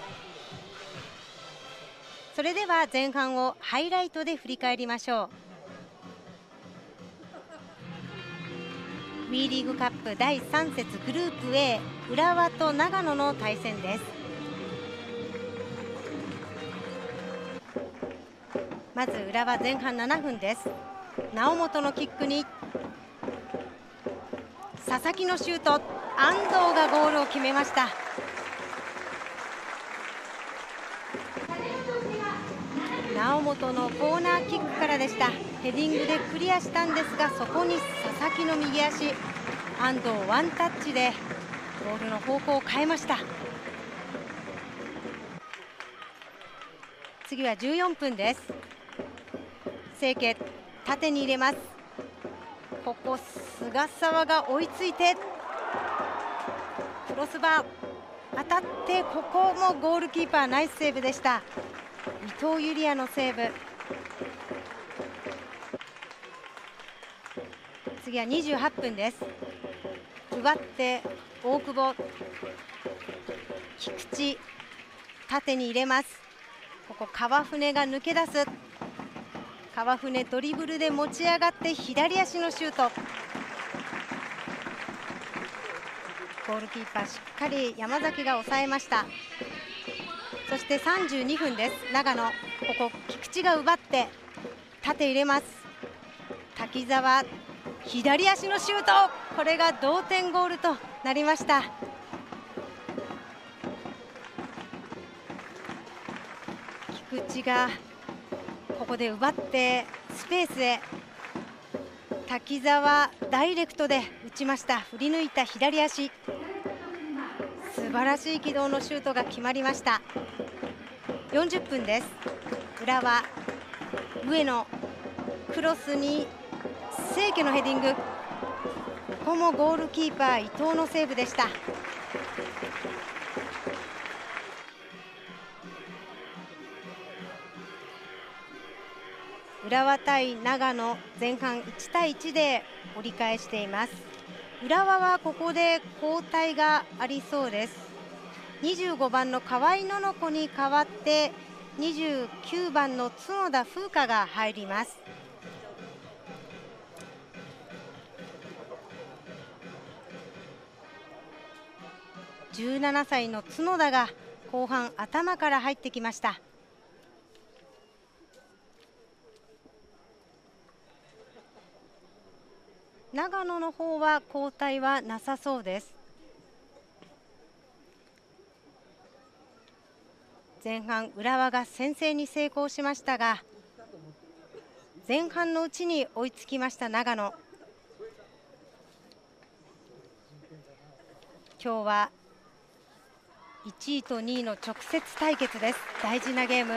それでは前半をハイライトで振り返りましょう。 WE リーグカップ第3節グループ A、 浦和と長野の対戦です。まず浦和前半7分です。猶本のキックに佐々木のシュート、安藤がゴールを決めました。猶本のコーナーキックからでした。ヘディングでクリアしたんですが、そこに佐々木の右足、安藤ワンタッチでボールの方向を変えました。次は14分です。清家縦に入れます。ここ菅沢が追いついてクロスバー当たって、ここもゴールキーパーナイスセーブでした。伊藤裕也のセーブ。次は28分です。奪って大久保、菊池縦に入れます。ここ川船が抜け出す。川船ドリブルで持ち上がって左足のシュート。ゴールキーパーしっかり山崎が抑えました。そして32分です。長野、ここ菊池が奪って縦入れます。滝沢左足のシュート、これが同点ゴールとなりました。菊池がここで奪ってスペースへ、滝沢ダイレクトで打ちました。振り抜いた左足、素晴らしい軌道のシュートが決まりました。40分です。浦和上野クロスに清家のヘディング、ここもゴールキーパー伊藤のセーブでした。浦和対長野、前半1対1で折り返しています。浦和はここで交代がありそうです。25番の河合のの子に代わって29番の角田風花が入ります。17歳の角田が後半頭から入ってきました。長野の方は交代はなさそうです。前半浦和が先制に成功しましたが、前半のうちに追いつきました長野。今日は1位と2位の直接対決です。大事なゲーム。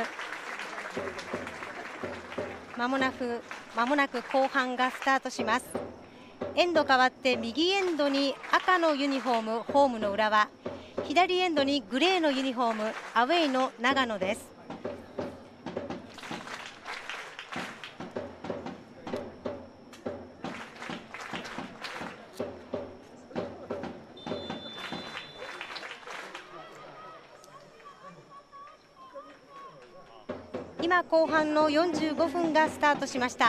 まもなく後半がスタートします。エンド変わって右エンドに赤のユニフォームホームの浦和、左エンドにグレーのユニフォームアウェイの長野です。今後半の45分がスタートしました。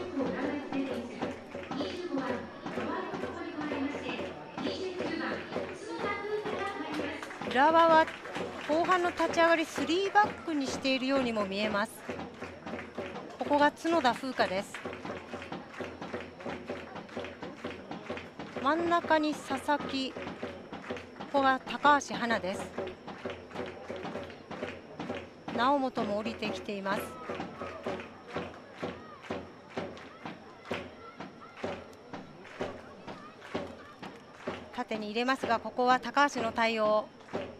浦和は後半の立ち上がり3バックにしているようにも見えます。ここが角田風花です。真ん中に佐々木、ここが高橋はなです。猶本も降りてきています。縦に入れますが、ここは高橋の対応。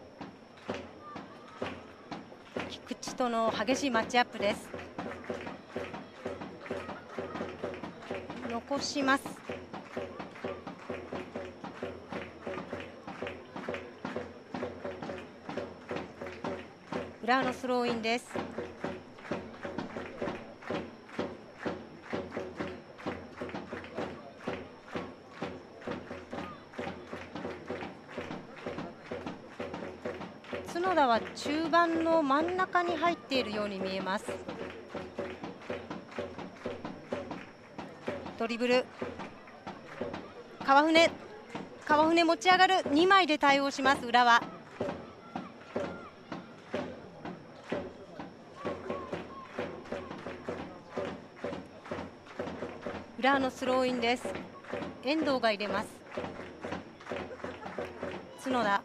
菊池との激しいマッチアップです。残します。 浦和のスローインです。角田は中盤の真ん中に入っているように見えます。ドリブル、川船持ち上がる、2枚で対応します浦和。浦和のスローインです。遠藤が入れます。角田、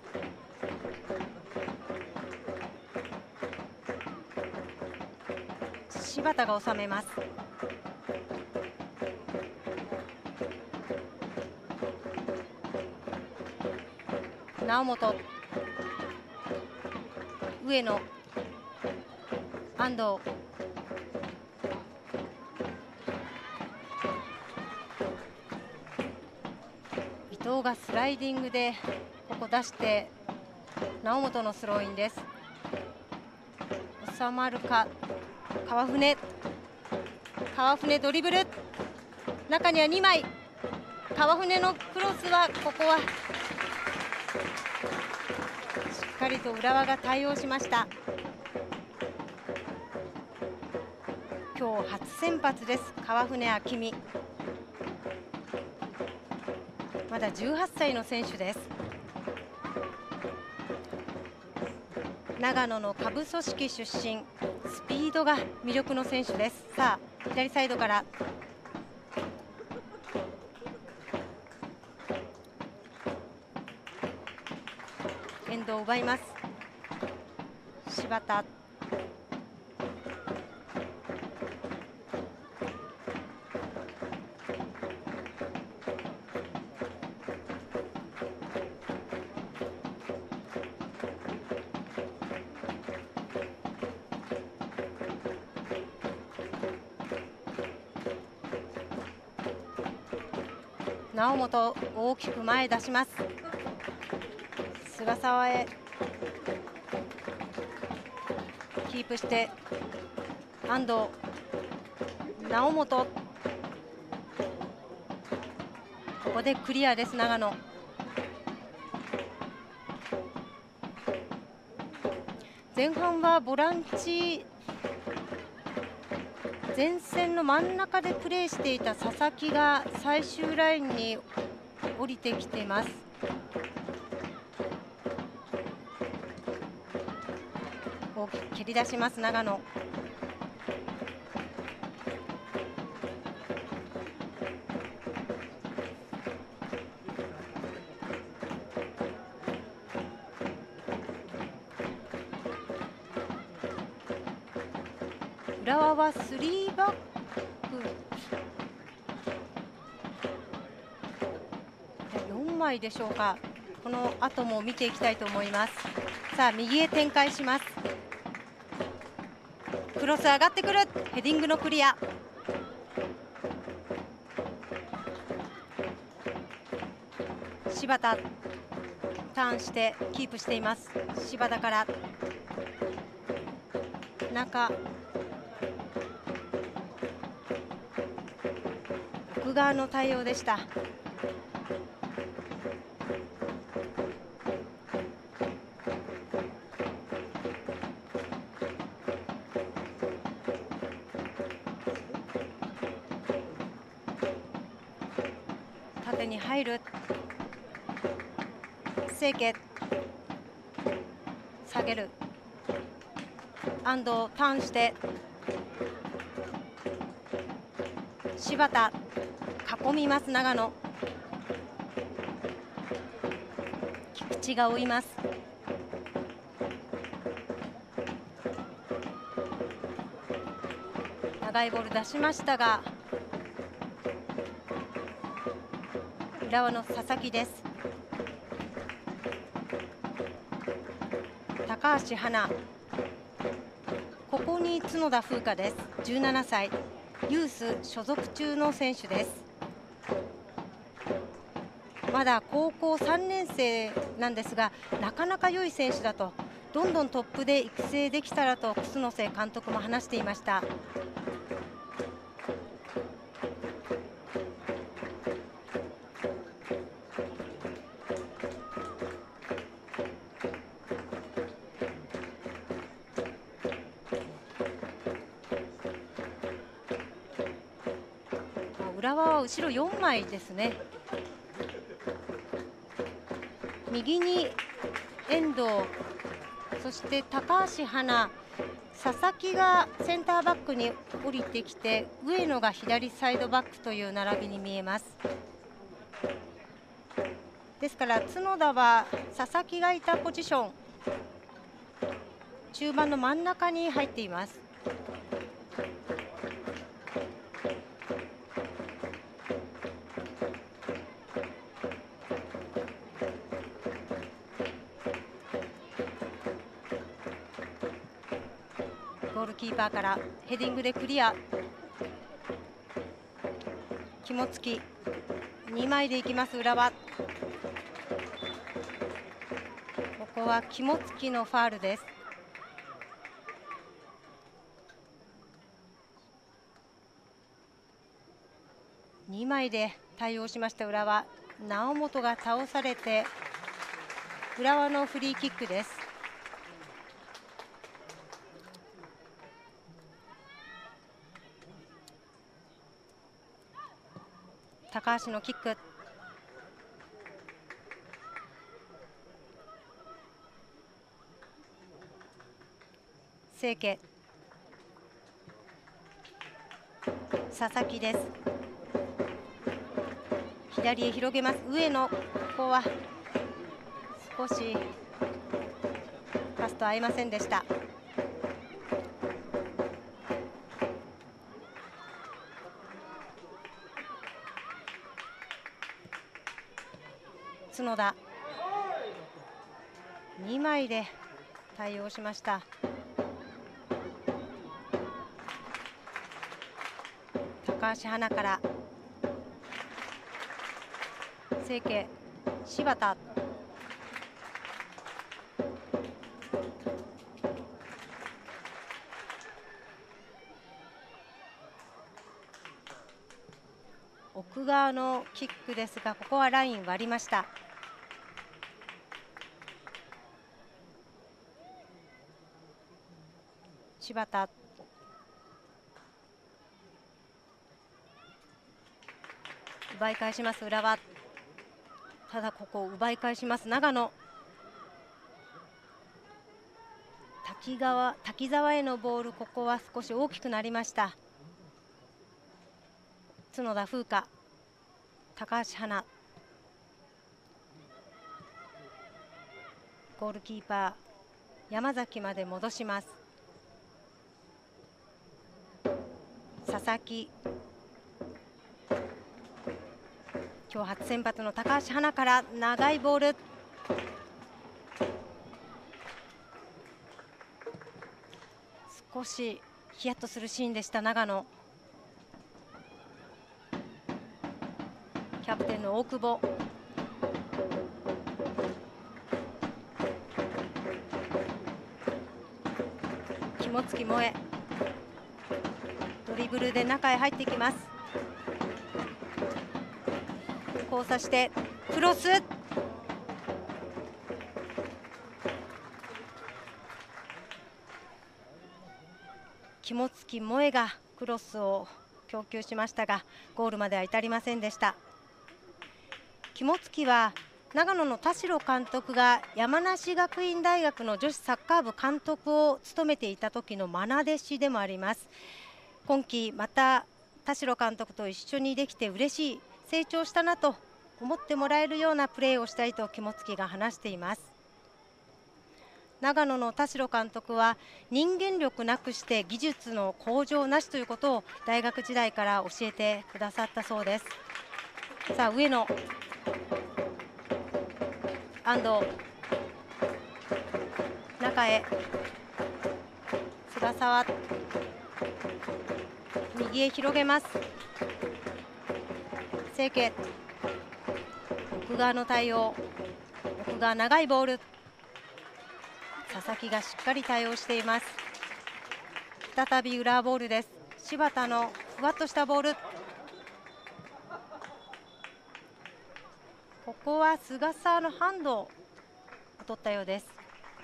柴田が収めます。猶本、上野、安藤、伊藤がスライディングでここ出して猶本のスローインです。収まるか。川船ドリブル、中には2枚。川船のクロスはここはしっかりと浦和が対応しました。今日初先発です川船明美。まだ18歳の選手です。長野の下部組織出身、スピードが魅力の選手です。さあ左サイドからエンドを奪います。柴田、猶本、大きく前へ出します。菅沢へキープして安藤、猶本、ここでクリアです。長野、前半はボランチ前線の真ん中でプレーしていた佐々木が最終ラインに降りてきています。大きく蹴り出します長野。浦和は3バック、4枚でしょうか。この後も見ていきたいと思います。さあ右へ展開します。クロス上がってくる、ヘディングのクリア。柴田ターンしてキープしています。柴田から中、奥側の対応でした。縦に入る、清家下げる、安藤ターンして柴田囲みます。長野、菊池が追います。長いボール出しましたが浦和の佐々木です。高橋はな、ここに角田風花です。17歳、ユース所属中の選手です。まだ高校3年生なんですが、なかなか良い選手だと、 どんどんトップで育成できたらと楠瀬監督も話していました。浦和は後ろ4枚ですね。右に遠藤、そして高橋はな、佐々木がセンターバックに降りてきて、上野が左サイドバックという並びに見えます。ですから角田は佐々木がいたポジション、中盤の真ん中に入っています。ゴールキーパーからヘディングでクリア。肝付き2枚でいきます浦和。ここは肝付きのファールです。2枚で対応しました浦和。猶本が倒されて浦和のフリーキックです。高橋のキック。清家、佐々木です。左へ広げます上野。ここは少しパスと合いませんでした。角田2枚で対応しました。高橋はなから清家、柴田、奥側のキックですが、ここはライン割りました。柴田、奪い返します浦和。ただここを奪い返します長野。滝沢へのボール、ここは少し大きくなりました。角田風花、高橋はな、ゴールキーパー山崎まで戻します。佐々木、今日初先発の高橋はなから長いボール。少しヒヤッとするシーンでした長野。キャプテンの大久保、肝付萌え、ドリブルで中へ入っていきます。交差してクロス、肝付萌えがクロスを供給しましたがゴールまでは至りませんでした。肝付は長野の田代監督が山梨学院大学の女子サッカー部監督を務めていた時の愛弟子でもあります。今季また田代監督と一緒にできて嬉しい、成長したなと思ってもらえるようなプレーをしたいと肝付が話しています。長野の田代監督は人間力なくして技術の向上なしということを大学時代から教えてくださったそうです。さあ上野、安藤、中へ菅沢、右へ広げます。清家、奥側の対応、奥側長いボール、 佐々木がしっかり対応しています。再び浦和ボールです。柴田のふわっとしたボール、ここは菅沢のハンドを取ったようです。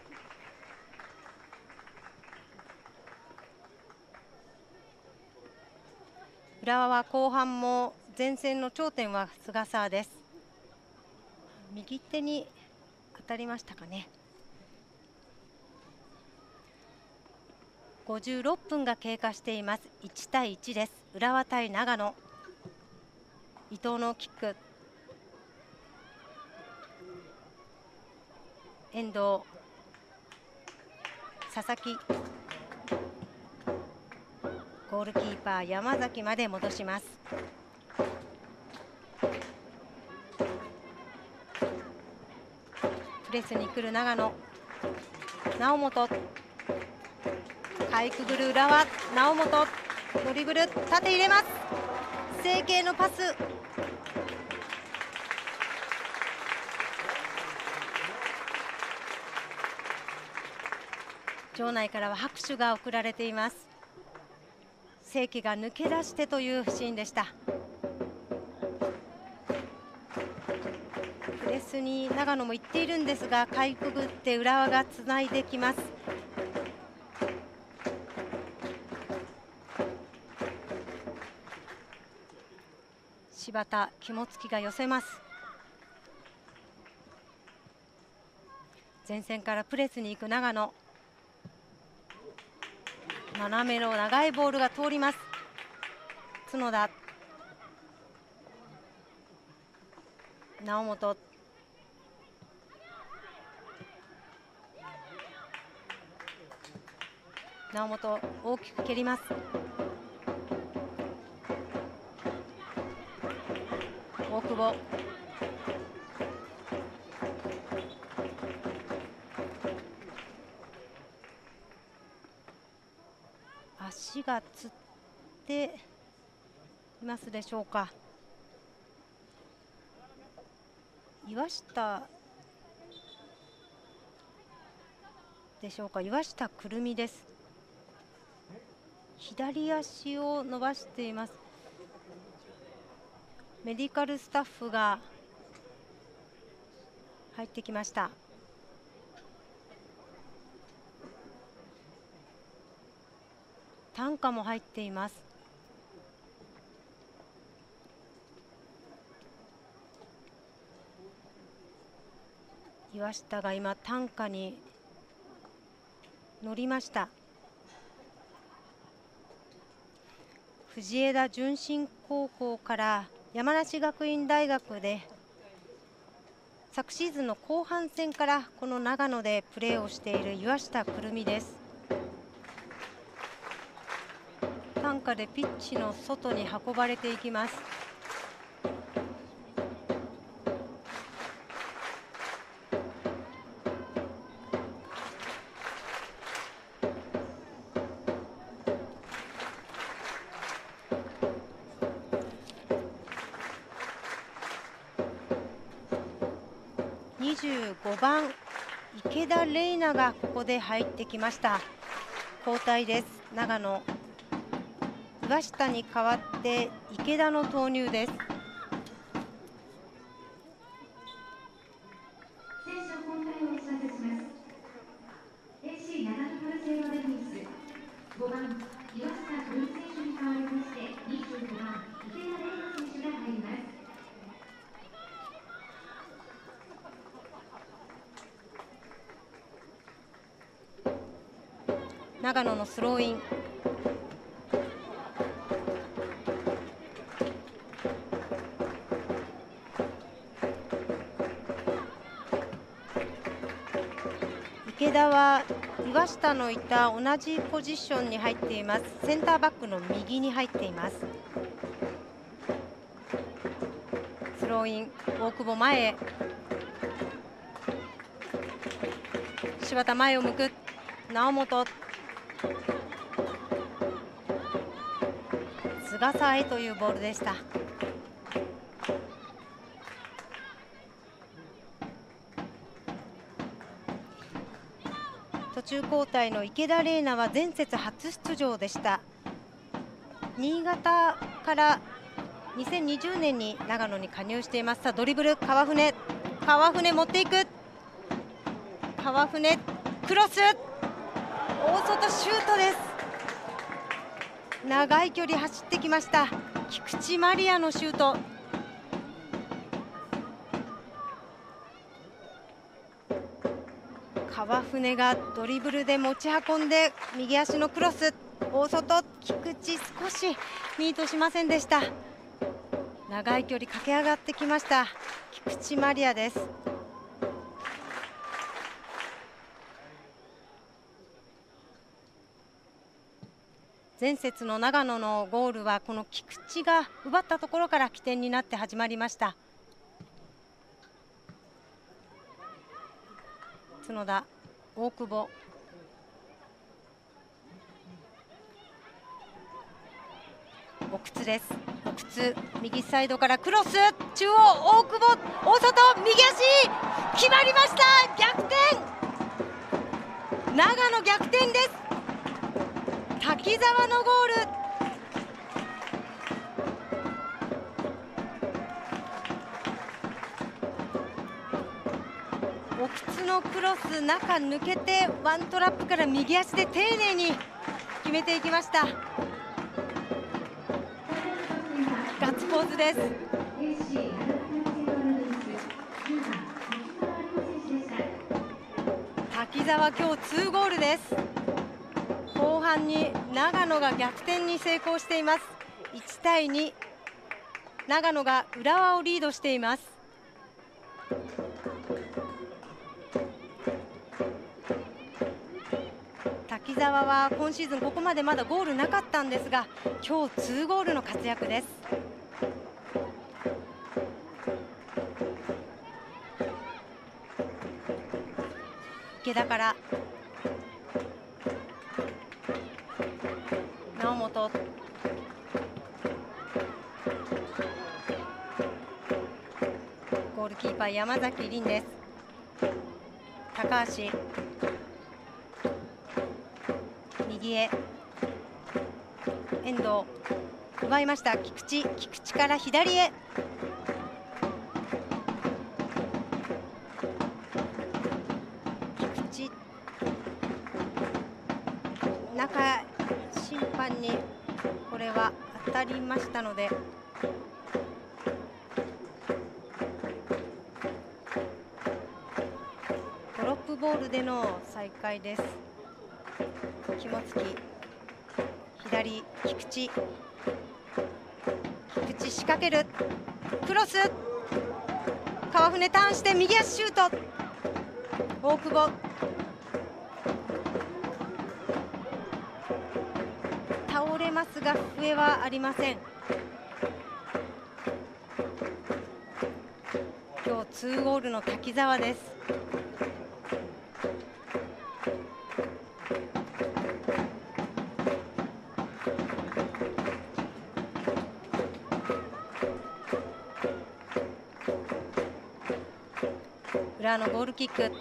浦和は後半も前線の頂点は菅沢です。右手に当たりましたかね。56分が経過しています。1対1です。浦和対長野。伊藤のキック、遠藤、佐々木、ゴールキーパー山崎まで戻します。プレスに来る長野、猶本、かいくぐる浦和、猶本ドリブル、縦入れます。清家のパス、場内からは拍手が送られています。清家が抜け出してというシーンでした。プレスに長野も行っているんですが、かいくぐって浦和がつないできます。柴田、肝付が寄せます。前線からプレスに行く長野、斜めの長いボールが通ります。角田、猶本、猶本大きく蹴ります。大久保、足がつっていますでしょうか。岩下でしょうか。岩下くるみです。左足を伸ばしています。メディカルスタッフが入ってきました。担架も入っています。岩下が今担架に乗りました。藤枝順心高校から山梨学院大学で昨シーズンの後半戦からこの長野でプレーをしている岩下くるみです。担架でピッチの外に運ばれていきます。25番池田玲奈がここで入ってきました。交代です。長野、岩下に代わって池田の投入です。長野のスローイン、池田は岩下のいた同じポジションに入っています。センターバックの右に入っています。スローイン、大久保前へ、柴田前を向く、猶本、菅沢へというボールでした。 中交代の池田玲奈は前節初出場でした。新潟から2020年に長野に加入しています。さあドリブル、川船持っていく、川船クロス、大外シュートです。長い距離走ってきました。菊池マリアのシュート。川船がドリブルで持ち運んで右足のクロス、大外、菊池少しミートしませんでした。長い距離駆け上がってきました菊池マリアです。前節の長野のゴールはこの菊池が奪ったところから起点になって始まりました。角田、大久保、奥津です。奥津、右サイドからクロス、中央、大久保、大外、右足決まりました。逆転、長野逆転です。滝沢のゴール。奥津のクロス、中抜けてワントラップから右足で丁寧に決めていきました。ガッツポーズです。滝沢今日2ゴールです。後半に長野が逆転に成功しています。1対2、長野が浦和をリードしています。滝沢は今シーズンここまでまだゴールなかったんですが、今日2ゴールの活躍です。池田から猶本、ゴールキーパー山崎凛です。高橋、右へ、遠藤奪いました。菊池から左へ、菊池、中、審判にこれは当たりましたのでドロップボールでの再開です。肝付き左、菊池仕掛ける、クロス、川船ターンして右足シュート、大久保倒れますが笛はありません。今日2ゴールの滝沢です。裏のゴールキック、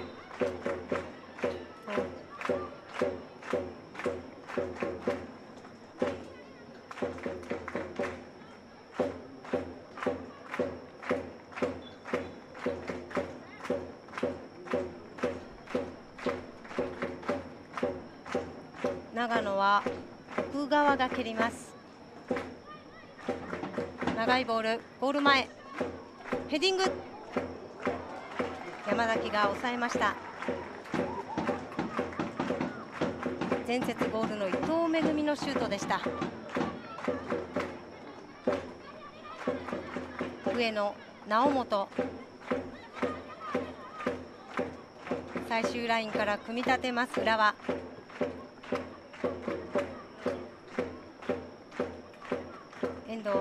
長野は奥側が蹴ります。長いボール、ゴール前ヘディング、山崎が抑えました。前節ゴールの伊藤恵のシュートでした。上野、猶本、最終ラインから組み立てます浦和。遠藤、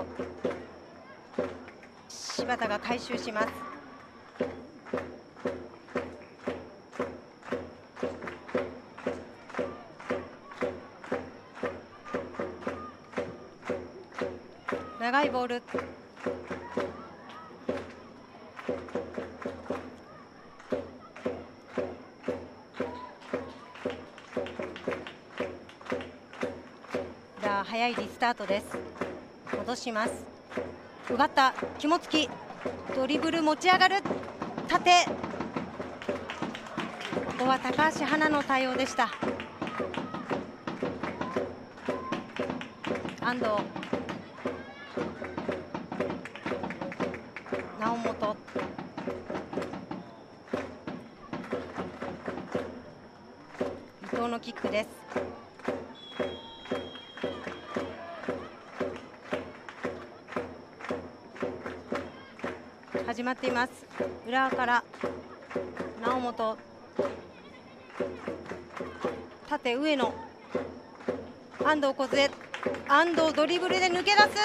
柴田が回収します。長いボール、 は早いリスタートです。戻します。奪った肝付きドリブル持ち上がる縦、ここは高橋はなの対応でした。安藤、直本、伊藤のキックです。始まっています。裏から直本、縦上野、安藤梢、安藤ドリブルで抜け出す。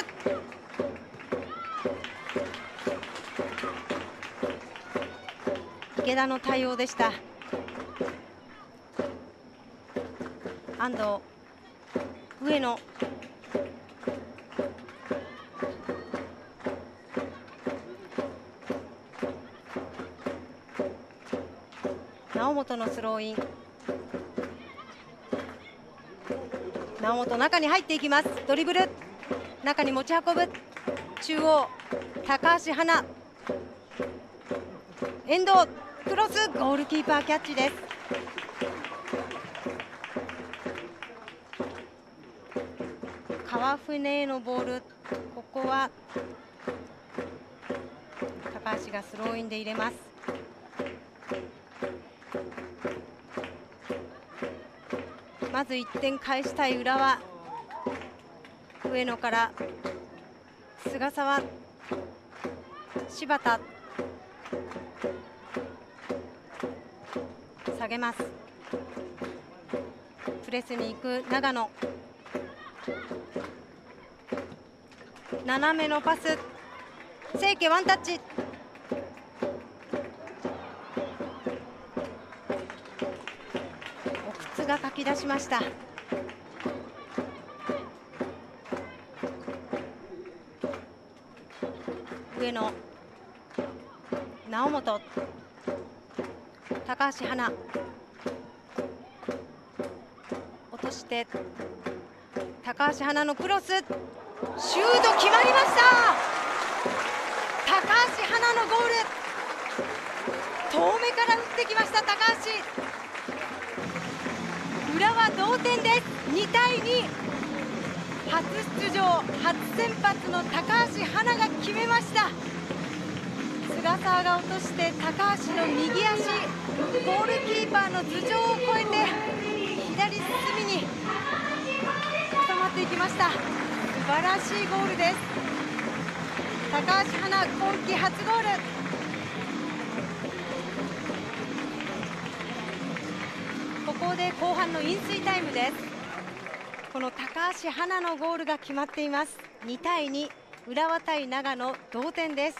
池田の対応でした。安藤、上野、直本のスローイン。直本中に入っていきます。ドリブル中に持ち運ぶ。中央高橋はな、遠藤クロス、ゴールキーパーキャッチです。川船へのボール、ここは高橋がスローインで入れます。まず1点返したい浦和。上野から菅沢、柴田、下げます。プレスに行く長野、斜めのパス、清家ワンタッチ、奥津がかき出しました。上野、直本、高橋はな、落として高橋はなのクロス、シュート決まりました。高橋はなのゴール、遠目から打ってきました高橋。浦和同点です。2対2、初出場初先発の高橋はなが決めました。菅沢が落として高橋の右足、ゴールキーパーの頭上を越えて左隅に収まっていきました。素晴らしいゴールです。高橋はな今季初ゴール。ここで後半の飲水タイムです。この高橋はなのゴールが決まっています。2対2、浦和対長野同点です。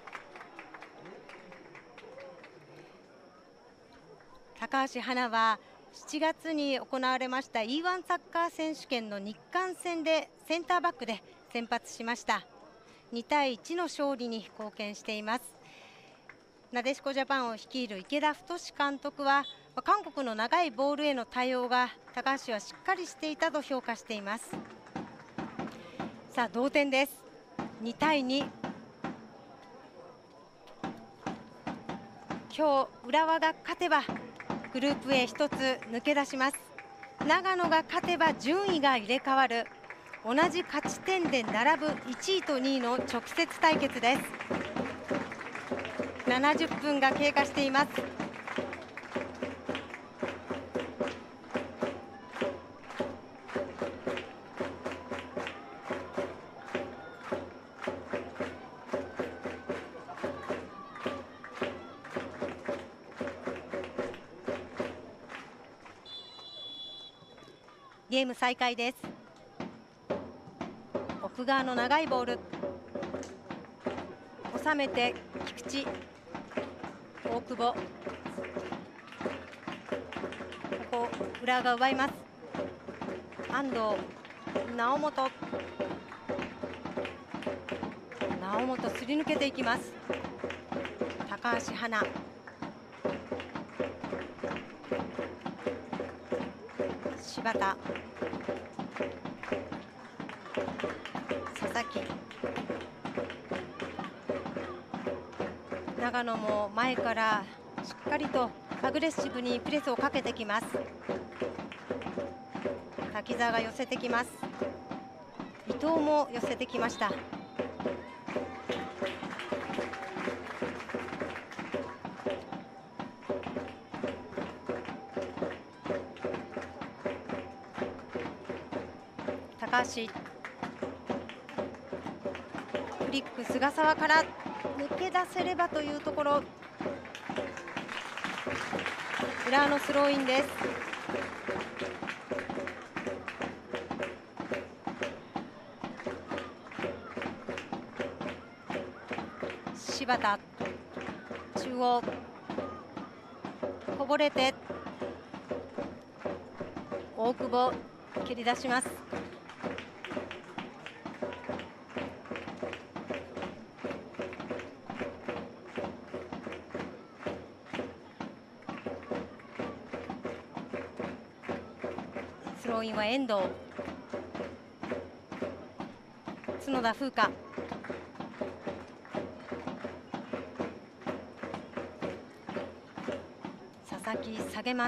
高橋はなは7月に行われました E1 サッカー選手権の日韓戦でセンターバックで先発しました。2対1の勝利に貢献しています。なでしこジャパンを率いる池田太監督は、韓国の長いボールへの対応が高橋はしっかりしていたと評価しています。さあ同点です。2対2、今日浦和が勝てばグループ A1 つ抜け出します。長野が勝てば順位が入れ替わる、同じ勝ち点で並ぶ1位と2位の直接対決です。70分が経過しています。ゲーム再開です。奥側の長いボール、収めて菊池、大久保、ここ浦和が奪います。安藤、直本、直本すり抜けていきます。高橋はな、柴田、 長野も前からしっかりとアグレッシブにプレスをかけてきます。滝沢が寄せてきます。伊藤も寄せてきました。高橋、フリック菅沢から抜け出せればというところ。浦和のスローインです。柴田、中央こぼれて大久保蹴り出します。スローインは遠藤、角田風花、佐々木下げます。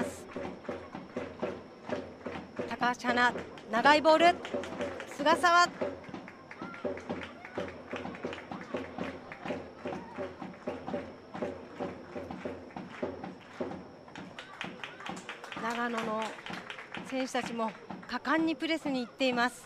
高橋花、長いボール、菅沢、長野の選手たちも果敢にプレスに行っています。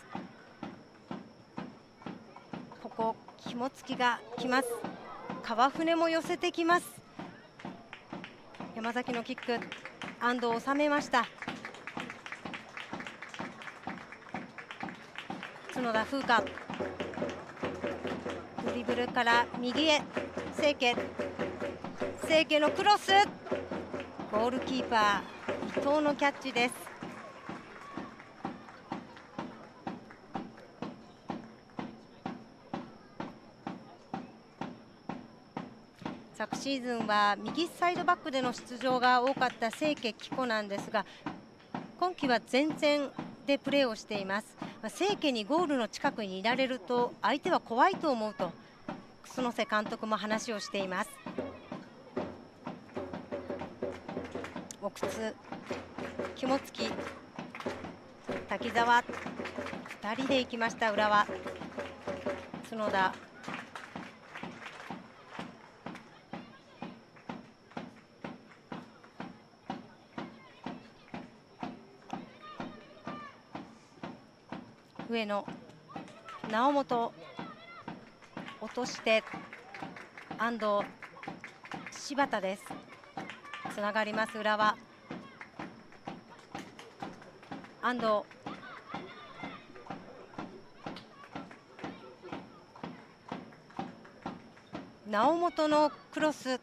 ここ肝つきがきます。川船も寄せてきます。山崎のキック、安藤収めました。角田風花、ドリブルから右へ清家のクロス、ゴールキーパー伊藤のキャッチです。昨シーズンは右サイドバックでの出場が多かった清家貴子なんですが、今季は前線でプレーをしています。清家にゴールの近くにいられると相手は怖いと思うと楠瀬監督も話をしています。奥津、肝つき、滝沢、2人で行きました浦和。角田、上野、猶本、落として安藤、柴田です。つながります浦和。安藤、猶本のクロス、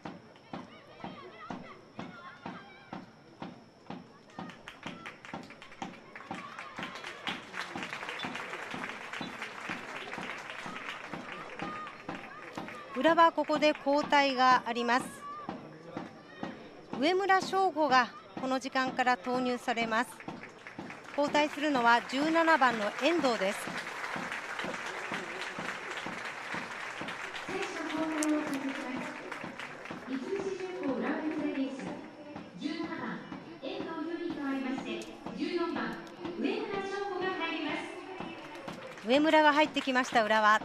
浦和ここで交代があります。上村翔吾がこの時間から投入されます。交代するのは17番の遠藤です。上村が入ってきました浦和。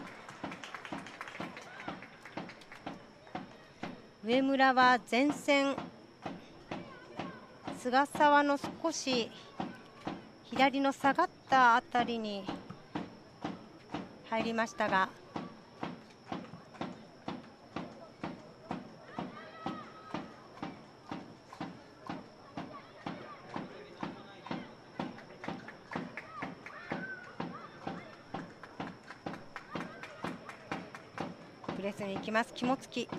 上村は前線、菅沢の少し左の下がったあたりに入りましたが、プレスに行きます。肝つき、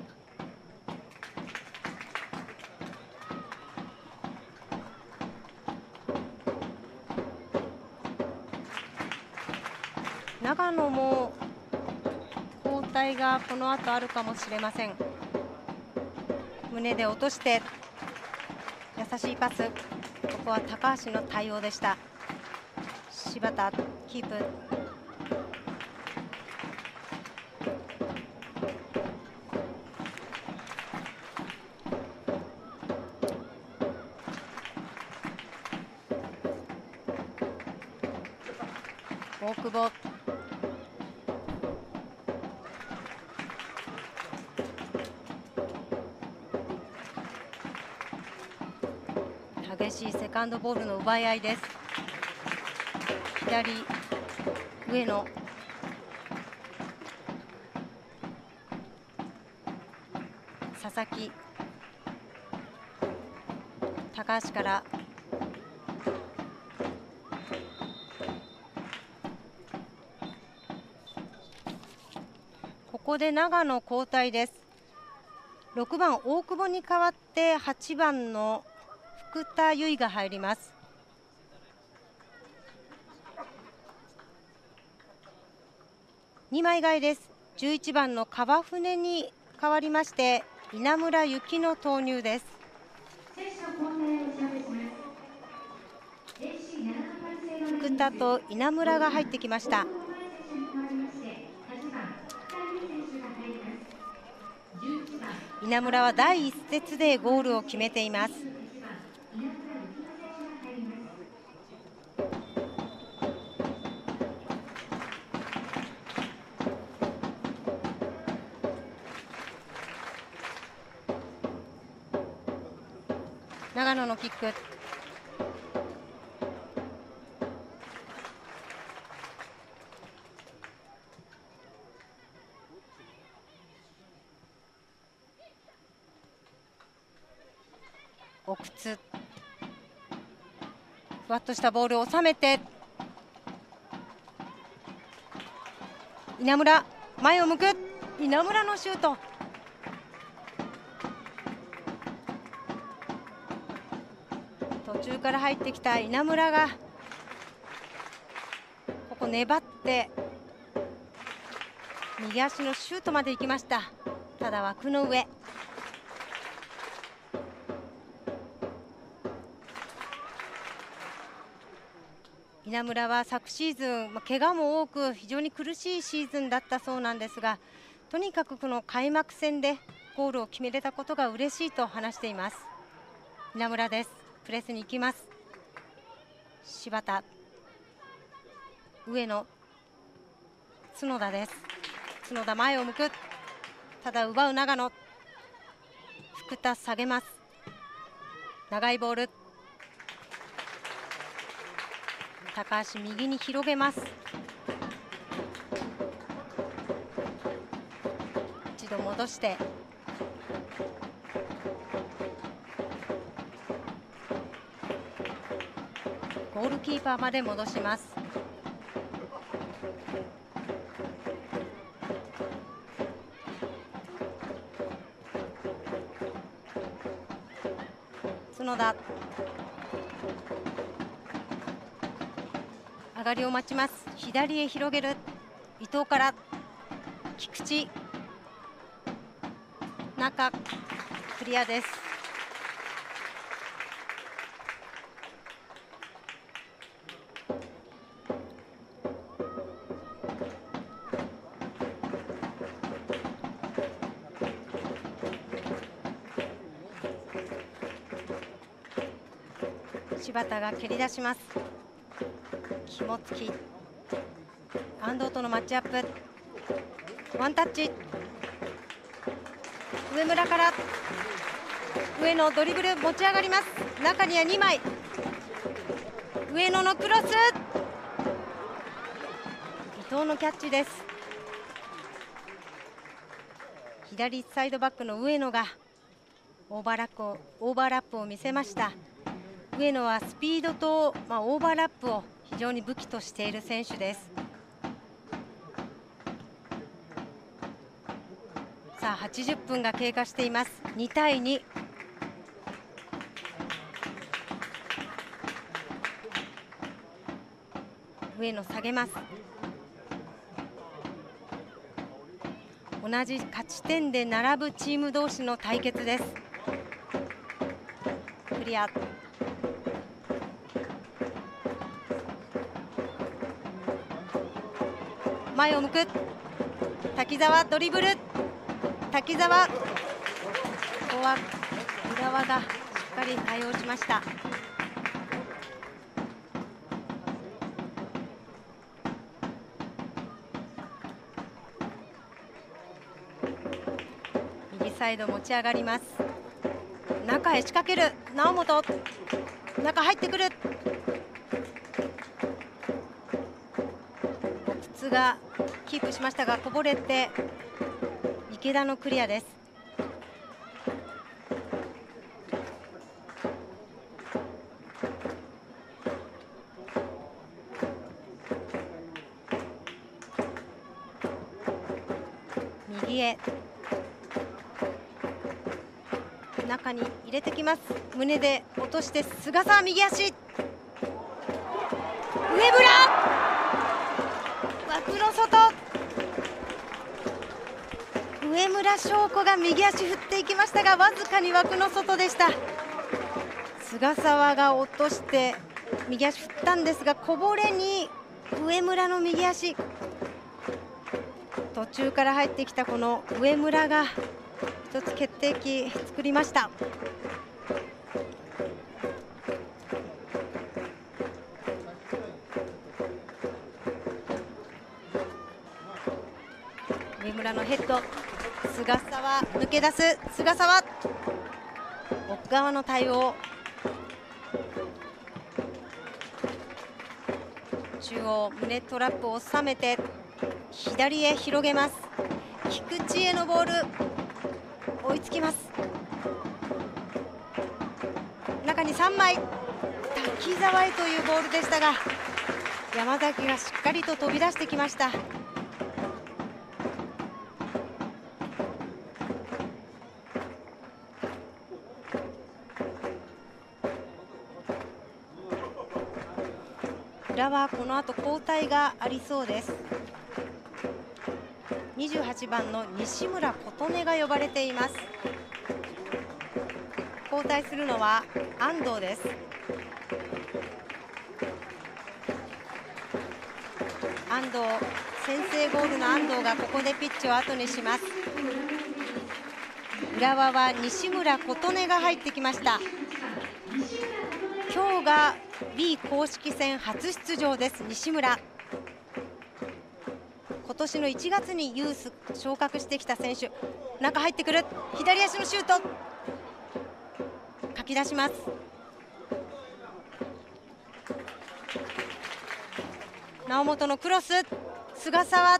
長野も交代がこの後あるかもしれません。胸で落として優しいパス、ここは高橋の対応でした。柴田キープ、 大久保、激しいセカンドボールの奪い合いです。左上野、佐々木、高橋から、ここで長野交代です。6番大久保に代わって8番の福田結衣が入ります。2枚替えです。11番の川船に代わりまして稲村由紀の投入です。福田と稲村が入ってきました。稲村は第1節でゴールを決めています。長野のキック、奥津、ふわっとしたボールを収めて稲村、前を向く稲村のシュート。途中から入ってきた稲村がここ粘って右足のシュートまで行きました。ただ枠の上。稲村は昨シーズン、怪我も多く非常に苦しいシーズンだったそうなんですが、とにかくこの開幕戦でゴールを決めれたことが嬉しいと話しています。稲村です。プレスに行きます。柴田、上野、角田です。角田前を向く、ただ奪う長野。福田下げます。長いボール、高橋右に広げます。一度戻してゴールキーパーまで戻します。角田、上がりを待ちます。左へ広げる伊藤から菊池、中クリアです。柴田が蹴り出します。肝付き安藤とのマッチアップ、ワンタッチ、上村から上野ドリブル持ち上がります。中には2枚、上野のクロス、伊藤のキャッチです。左サイドバックの上野がオーバーラップを見せました。上野はスピードと、オーバーラップを非常に武器としている選手です。さあ80分が経過しています。2対2。上野下げます。同じ勝ち点で並ぶチーム同士の対決です。クリア、前を向く滝沢、ドリブル、滝沢、ここは浦和がしっかり対応しました。 サイド持ち上がります。中へ仕掛ける猶本、中入ってくる。奥津がキープしましたがこぼれて池田のクリアです。右へ中に入れてきます。胸で落として菅澤右足、上村枠の外、上村翔子が右足振っていきましたがわずかに枠の外でした。菅澤が落として右足振ったんですがこぼれに上村の右足、途中から入ってきたこの上村が一つ決定機作りました。上村のヘッド、菅澤抜け出す。菅澤奥側の対応、中央胸トラップを収めて左へ広げます。菊池へのボール追いつきます。中に3枚滝沢へというボールでしたが山崎がしっかりと飛び出してきました。浦和はこの後交代がありそうです。28番の西村琴音が呼ばれています。交代するのは安藤です。安藤、先制ゴールの安藤がここでピッチを後にします。浦和は西村琴音が入ってきました。今日が B 公式戦初出場です。西村、今年の1月にユース昇格してきた選手、中入ってくる左足のシュート、かき出します。猶本のクロス、菅澤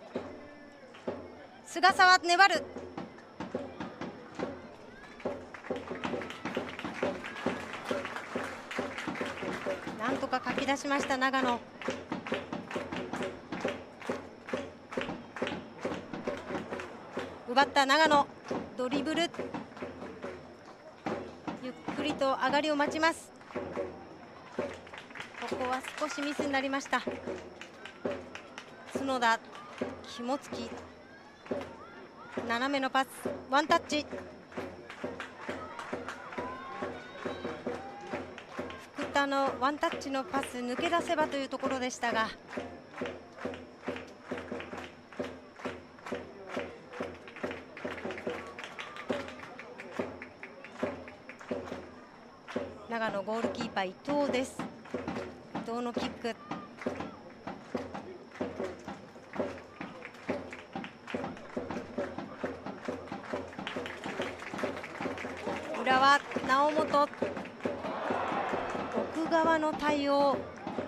粘る。なんとかかき出しました長野。奪った長野、ドリブル、ゆっくりと上がりを待ちます。ここは少しミスになりました。角田、肝付き斜めのパス、ワンタッチ、福田のワンタッチのパス抜け出せばというところでしたが長野ゴールキーパー伊藤です。伊藤のキック、浦和猶本、奥側の対応、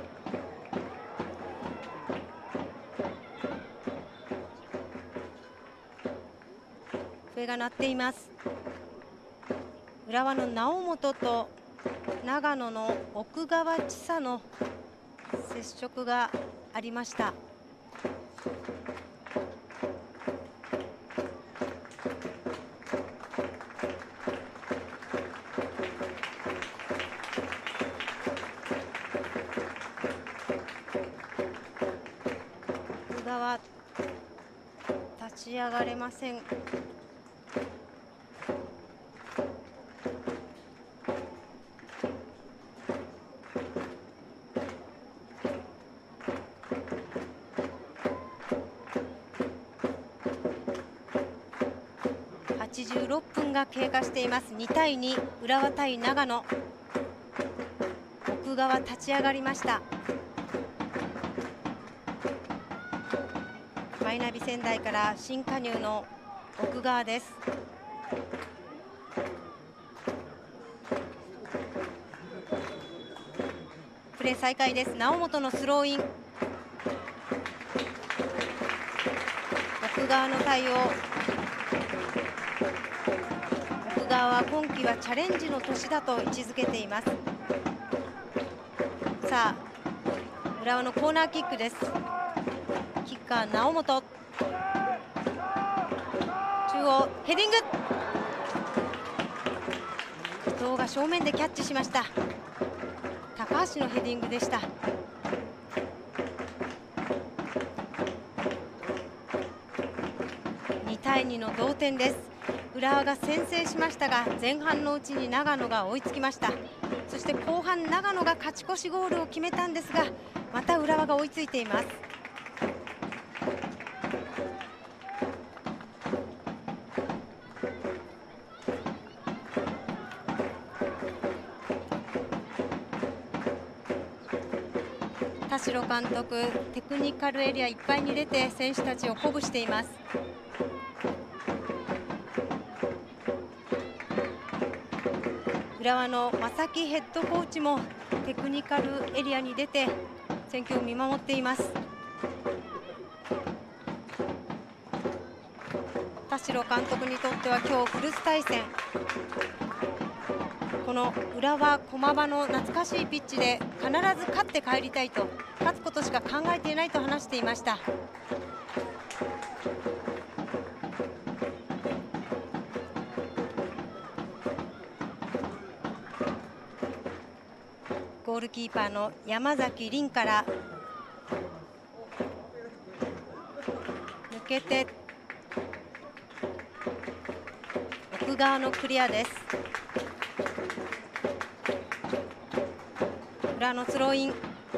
笛が鳴っています。浦和の猶本と長野の奥川千紗の接触がありました。奥川立ち上がれません。86分が経過しています。2対2、浦和対長野。奥川立ち上がりました。マイナビ仙台から新加入の奥川です。 プレー再開です。猶本のスローイン、奥川の対応。奥川は今季はチャレンジの年だと位置づけています。さあ浦和のコーナーキックです。キッカー猶本、中央ヘディング、伊藤が正面でキャッチしました。高橋のヘディングでした。2対2の同点です。浦和が先制しましたが、前半のうちに長野が追いつきました。そして後半長野が勝ち越しゴールを決めたんですが、また浦和が追いついています。田代監督、テクニカルエリアいっぱいに出て選手たちを鼓舞しています。浦和の正木ヘッドコーチもテクニカルエリアに出て戦況を見守っています。田代監督にとっては今日古巣対戦、この浦和駒場の懐かしいピッチで必ず勝って帰りたいと、勝つことしか考えていないと話していました。ゴールキーパーの山崎凛から抜けて奥側のクリアです。裏のスローイン、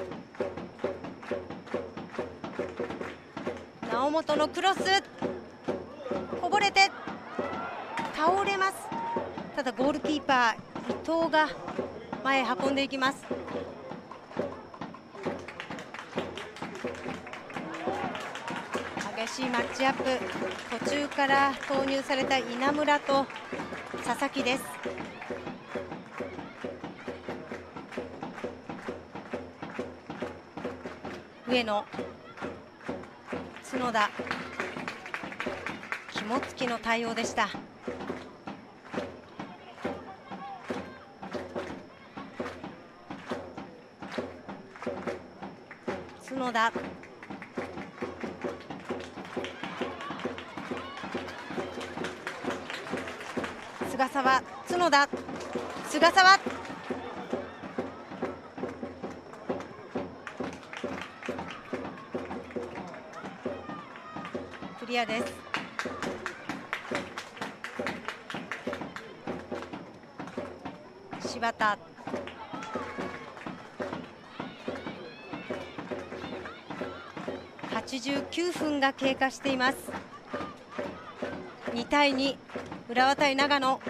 猶本のクロス、こぼれて倒れます。ただゴールキーパー伊藤が前へ運んでいきます。激しいマッチアップ、途中から投入された稲村と佐々木です。上野、角田、肝付きの対応でした。角田、菅沢、角田、菅沢、クリアです。柴田、89分が経過しています。2対2、浦和対長野。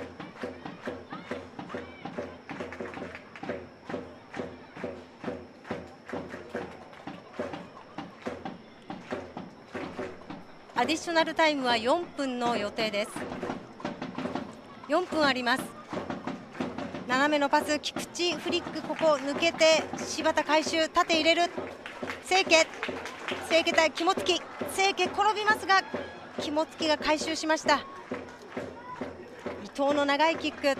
アディショナルタイムは4分の予定です。4分あります。斜めのパス、菊池フリック、ここ抜けて柴田回収、縦入れる清家、清家対肝付、清家転びますが肝付が回収しました。伊藤の長いキック、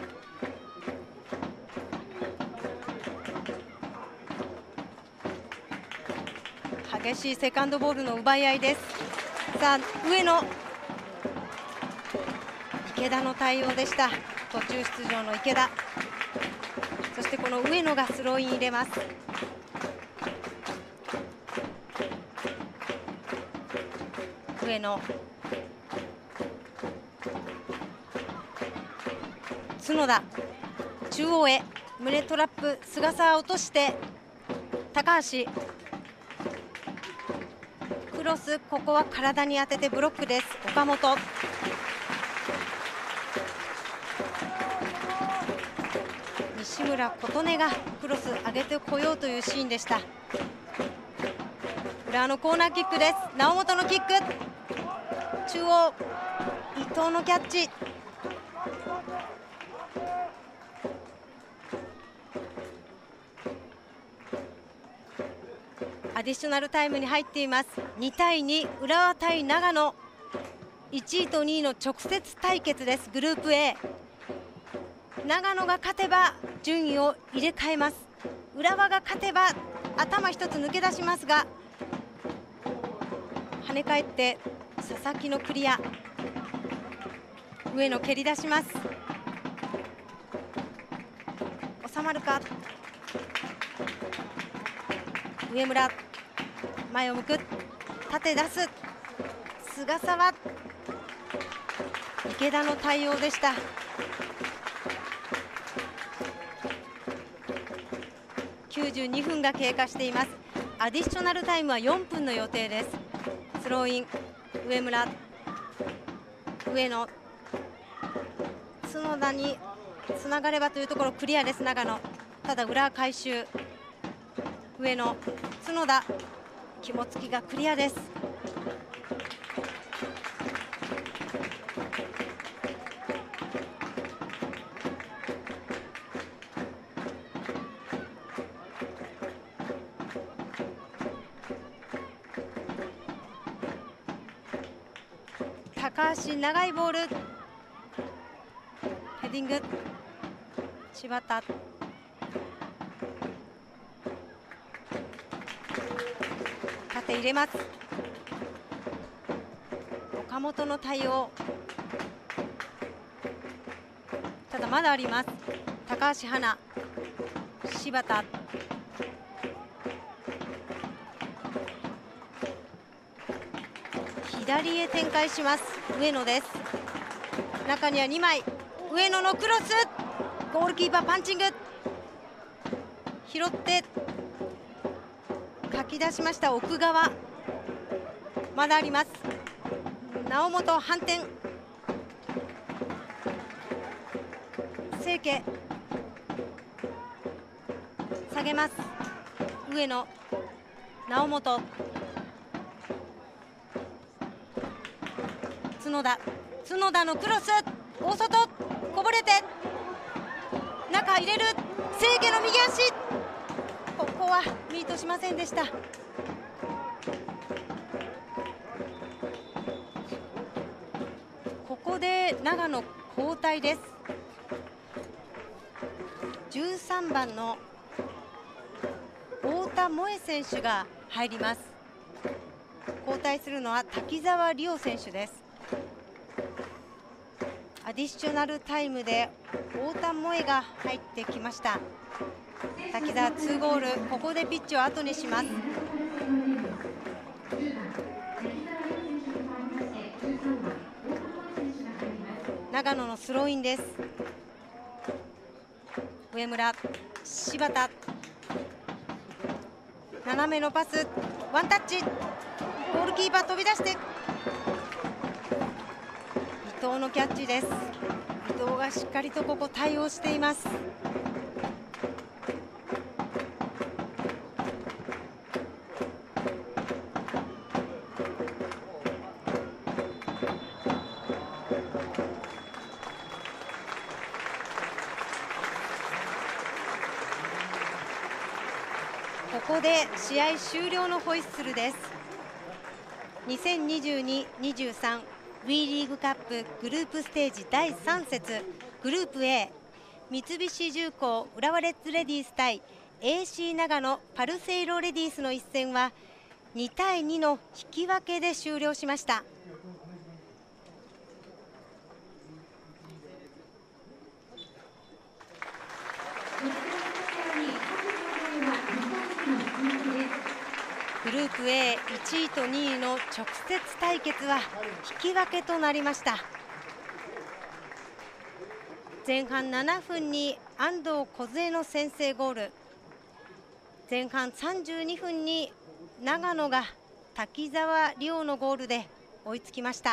激しいセカンドボールの奪い合いです。さあ上野、池田の対応でした。途中出場の池田、そしてこの上野がスローイン入れます。上野、角田、中央へ胸トラップ、菅沢落として高橋、クロス、ここは体に当ててブロックです。岡本、西村琴音がクロス上げてこようというシーンでした。浦和のコーナーキックです。猶本のキック、中央伊藤のキャッチ、 アディショナルタイムに入っています。2対2、浦和対長野、1位と2位の直接対決です。グループ A、 長野が勝てば順位を入れ替えます。浦和が勝てば頭一つ抜け出しますが、跳ね返って佐々木のクリア、上野蹴り出します。収まるか。上村前を向く、縦出す、菅沢、池田の対応でした。92分が経過しています。アディショナルタイムは4分の予定です。スローイン、上村、上野、角田につながればというところ、クリアです長野。ただ裏回収、上野、角田、肝付きがクリアです。高橋、長いボール、ヘディング、柴田、縦入れます。岡本の対応、ただまだあります。高橋はな、柴田、左へ展開します。上野です。中には2枚、上野のクロス、ゴールキーパーパンチング、拾ってかき出しました。奥側まだあります。猶本反転、清家下げます。上野、猶本、角田のクロス、大外こぼれて中入れる、清家の右足、ここはミートしませんでした。ここで長野交代です。13番の太田萌選手が入ります。交代するのは滝沢理央選手です。アディショナルタイムで太田萌が入ってきました。滝沢2ゴール、ここでピッチを後にします。長野のスローインです。上村、柴田、斜めのパス、ワンタッチ、ゴールキーパー飛び出して、伊藤のキャッチです。伊藤がしっかりとここ対応しています。ここで試合終了のホイッスルです。2022-23 WE リーグカップグループステージ第3節グループ A、 三菱重工浦和レッズレディース対 AC 長野パルセイロレディースの一戦は2対2の引き分けで終了しました。グループ A1 位と2位の直接対決は引き分けとなりました。前半7分に安藤梢の先制ゴール、前半32分に長野が滝沢理央のゴールで追いつきました。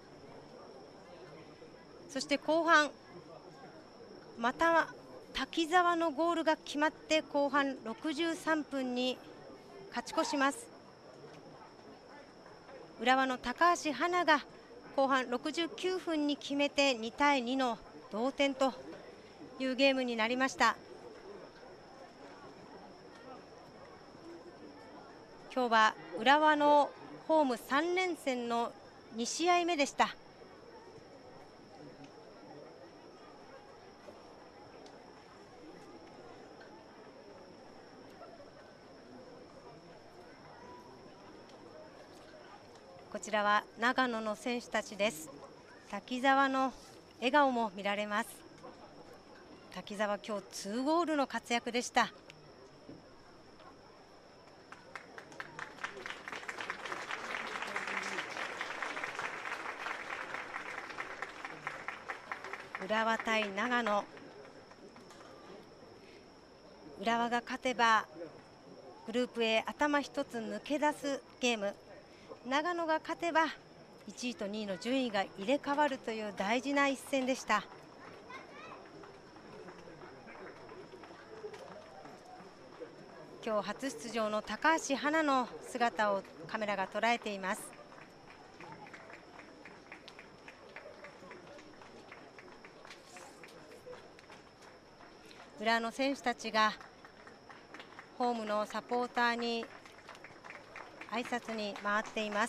そして後半また滝沢のゴールが決まって、後半63分に勝ち越します。浦和の高橋はなが後半69分に決めて2対2の同点というゲームになりました。 今日は浦和のホーム3連戦の2試合目でした。こちらは長野の選手たちです。滝沢の笑顔も見られます。滝沢、今日2ゴールの活躍でした。浦和対長野、浦和が勝てばグループ A 頭一つ抜け出すゲーム、長野が勝てば1位と2位の順位が入れ替わるという大事な一戦でした。今日初出場の高橋はなの姿をカメラが捉えています。浦和の選手たちがホームのサポーターに挨拶に回っています。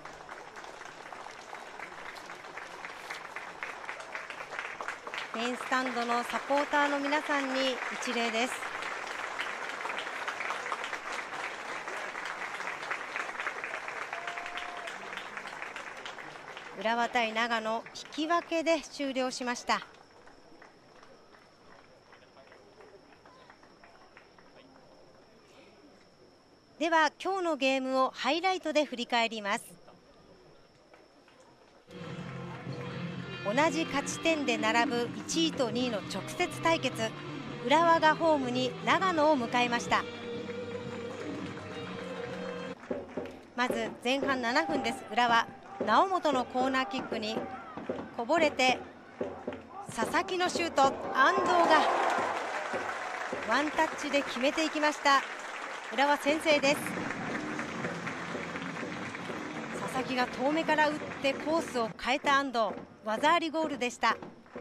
メインスタンドのサポーターの皆さんに一礼です。浦和対長野、引き分けで終了しました。では今日のゲームをハイライトで振り返ります。同じ勝ち点で並ぶ1位と2位の直接対決、浦和がホームに長野を迎えました。まず前半7分です。浦和、猶本のコーナーキックにこぼれて佐々木のシュート、安藤がワンタッチで決めていきました。浦和先制です。佐々木が遠目から打ってコースを変えた安藤、技ありゴールでした。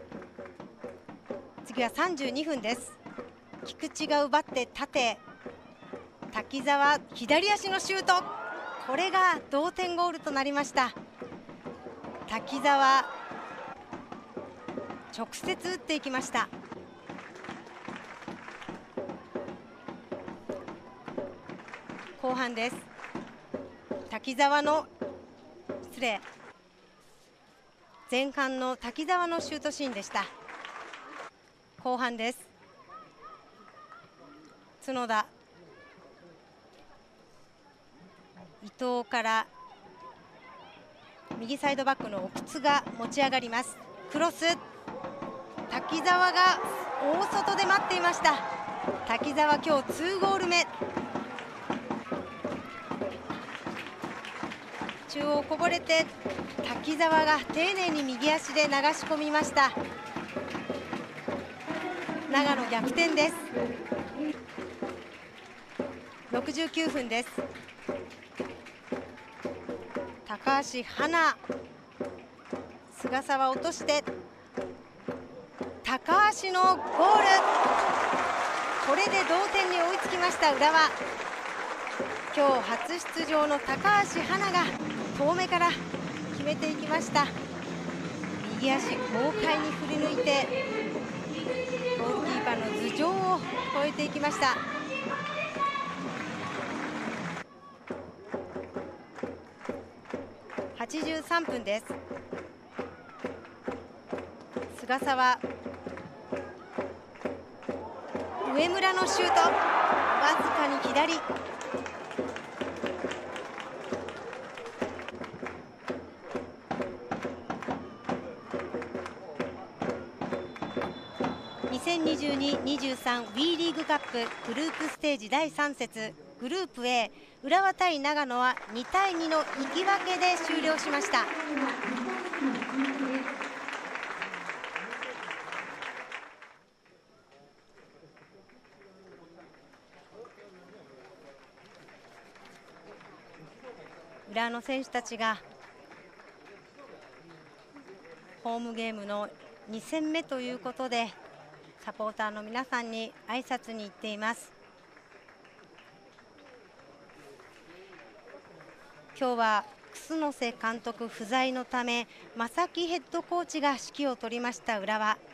次は32分です。菊池が奪って縦、滝沢左足のシュート、これが同点ゴールとなりました。滝沢直接打っていきました。後半です。滝沢の失礼、前半の滝沢のシュートシーンでした。後半です。角田、伊藤から右サイドバックの奥津が持ち上がります。クロス、滝沢が大外で待っていました。滝沢今日2ゴール目。中央こぼれて滝沢が丁寧に右足で流し込みました。長野逆転です。69分です。高橋はな、菅沢落として高橋のゴール、これで同点に追いつきました浦和。今日初出場の高橋はなが遠目から決めていきました。右足豪快に振り抜いてゴールキーパーの頭上を越えていきました。83分です。菅沢、上村のシュート、わずかに左。2022-23 WE リーグカップグループステージ第3節グループ A、 浦和対長野は2対2の引き分けで終了しました。浦和の選手たちがホームゲームの2戦目ということでサポーターの皆さんに挨拶に行っています。 今日は楠瀬監督不在のため正木ヘッドコーチが指揮を取りました浦和。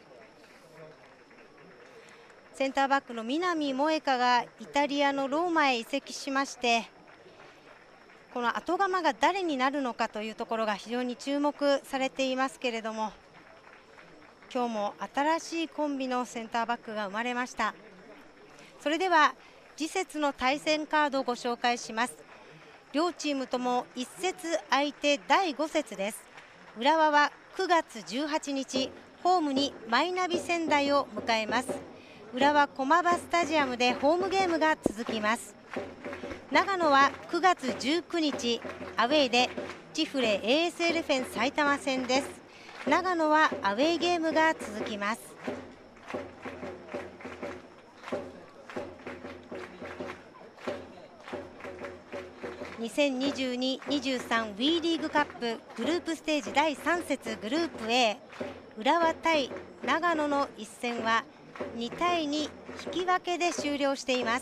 センターバックの南萌華がイタリアのローマへ移籍しまして、この後釜が誰になるのかというところが非常に注目されていますけれども、今日も新しいコンビのセンターバックが生まれました。それでは次節の対戦カードをご紹介します。両チームとも1節相手第5節です。浦和は9月18日ホームにマイナビ仙台を迎えます。浦和駒場スタジアムでホームゲームが続きます。長野は9月19日アウェーでチフレ ASL フェン埼玉戦です。長野はアウェーゲームが続きます。2022-23 WE リーグカップグループステージ第3節グループ A、 浦和対長野の一戦は2対2引き分けで終了しています。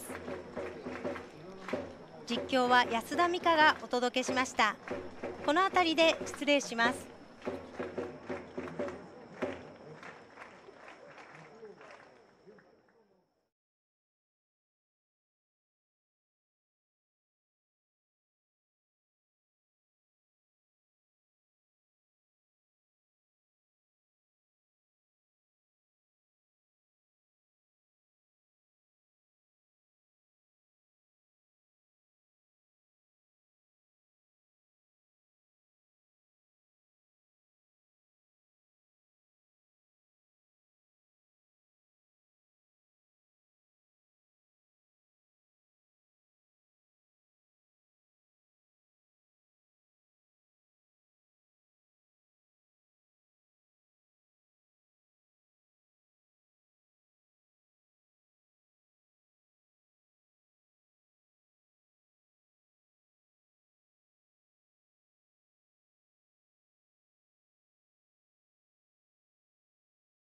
実況は安田美香がお届けしました。この辺りで失礼します。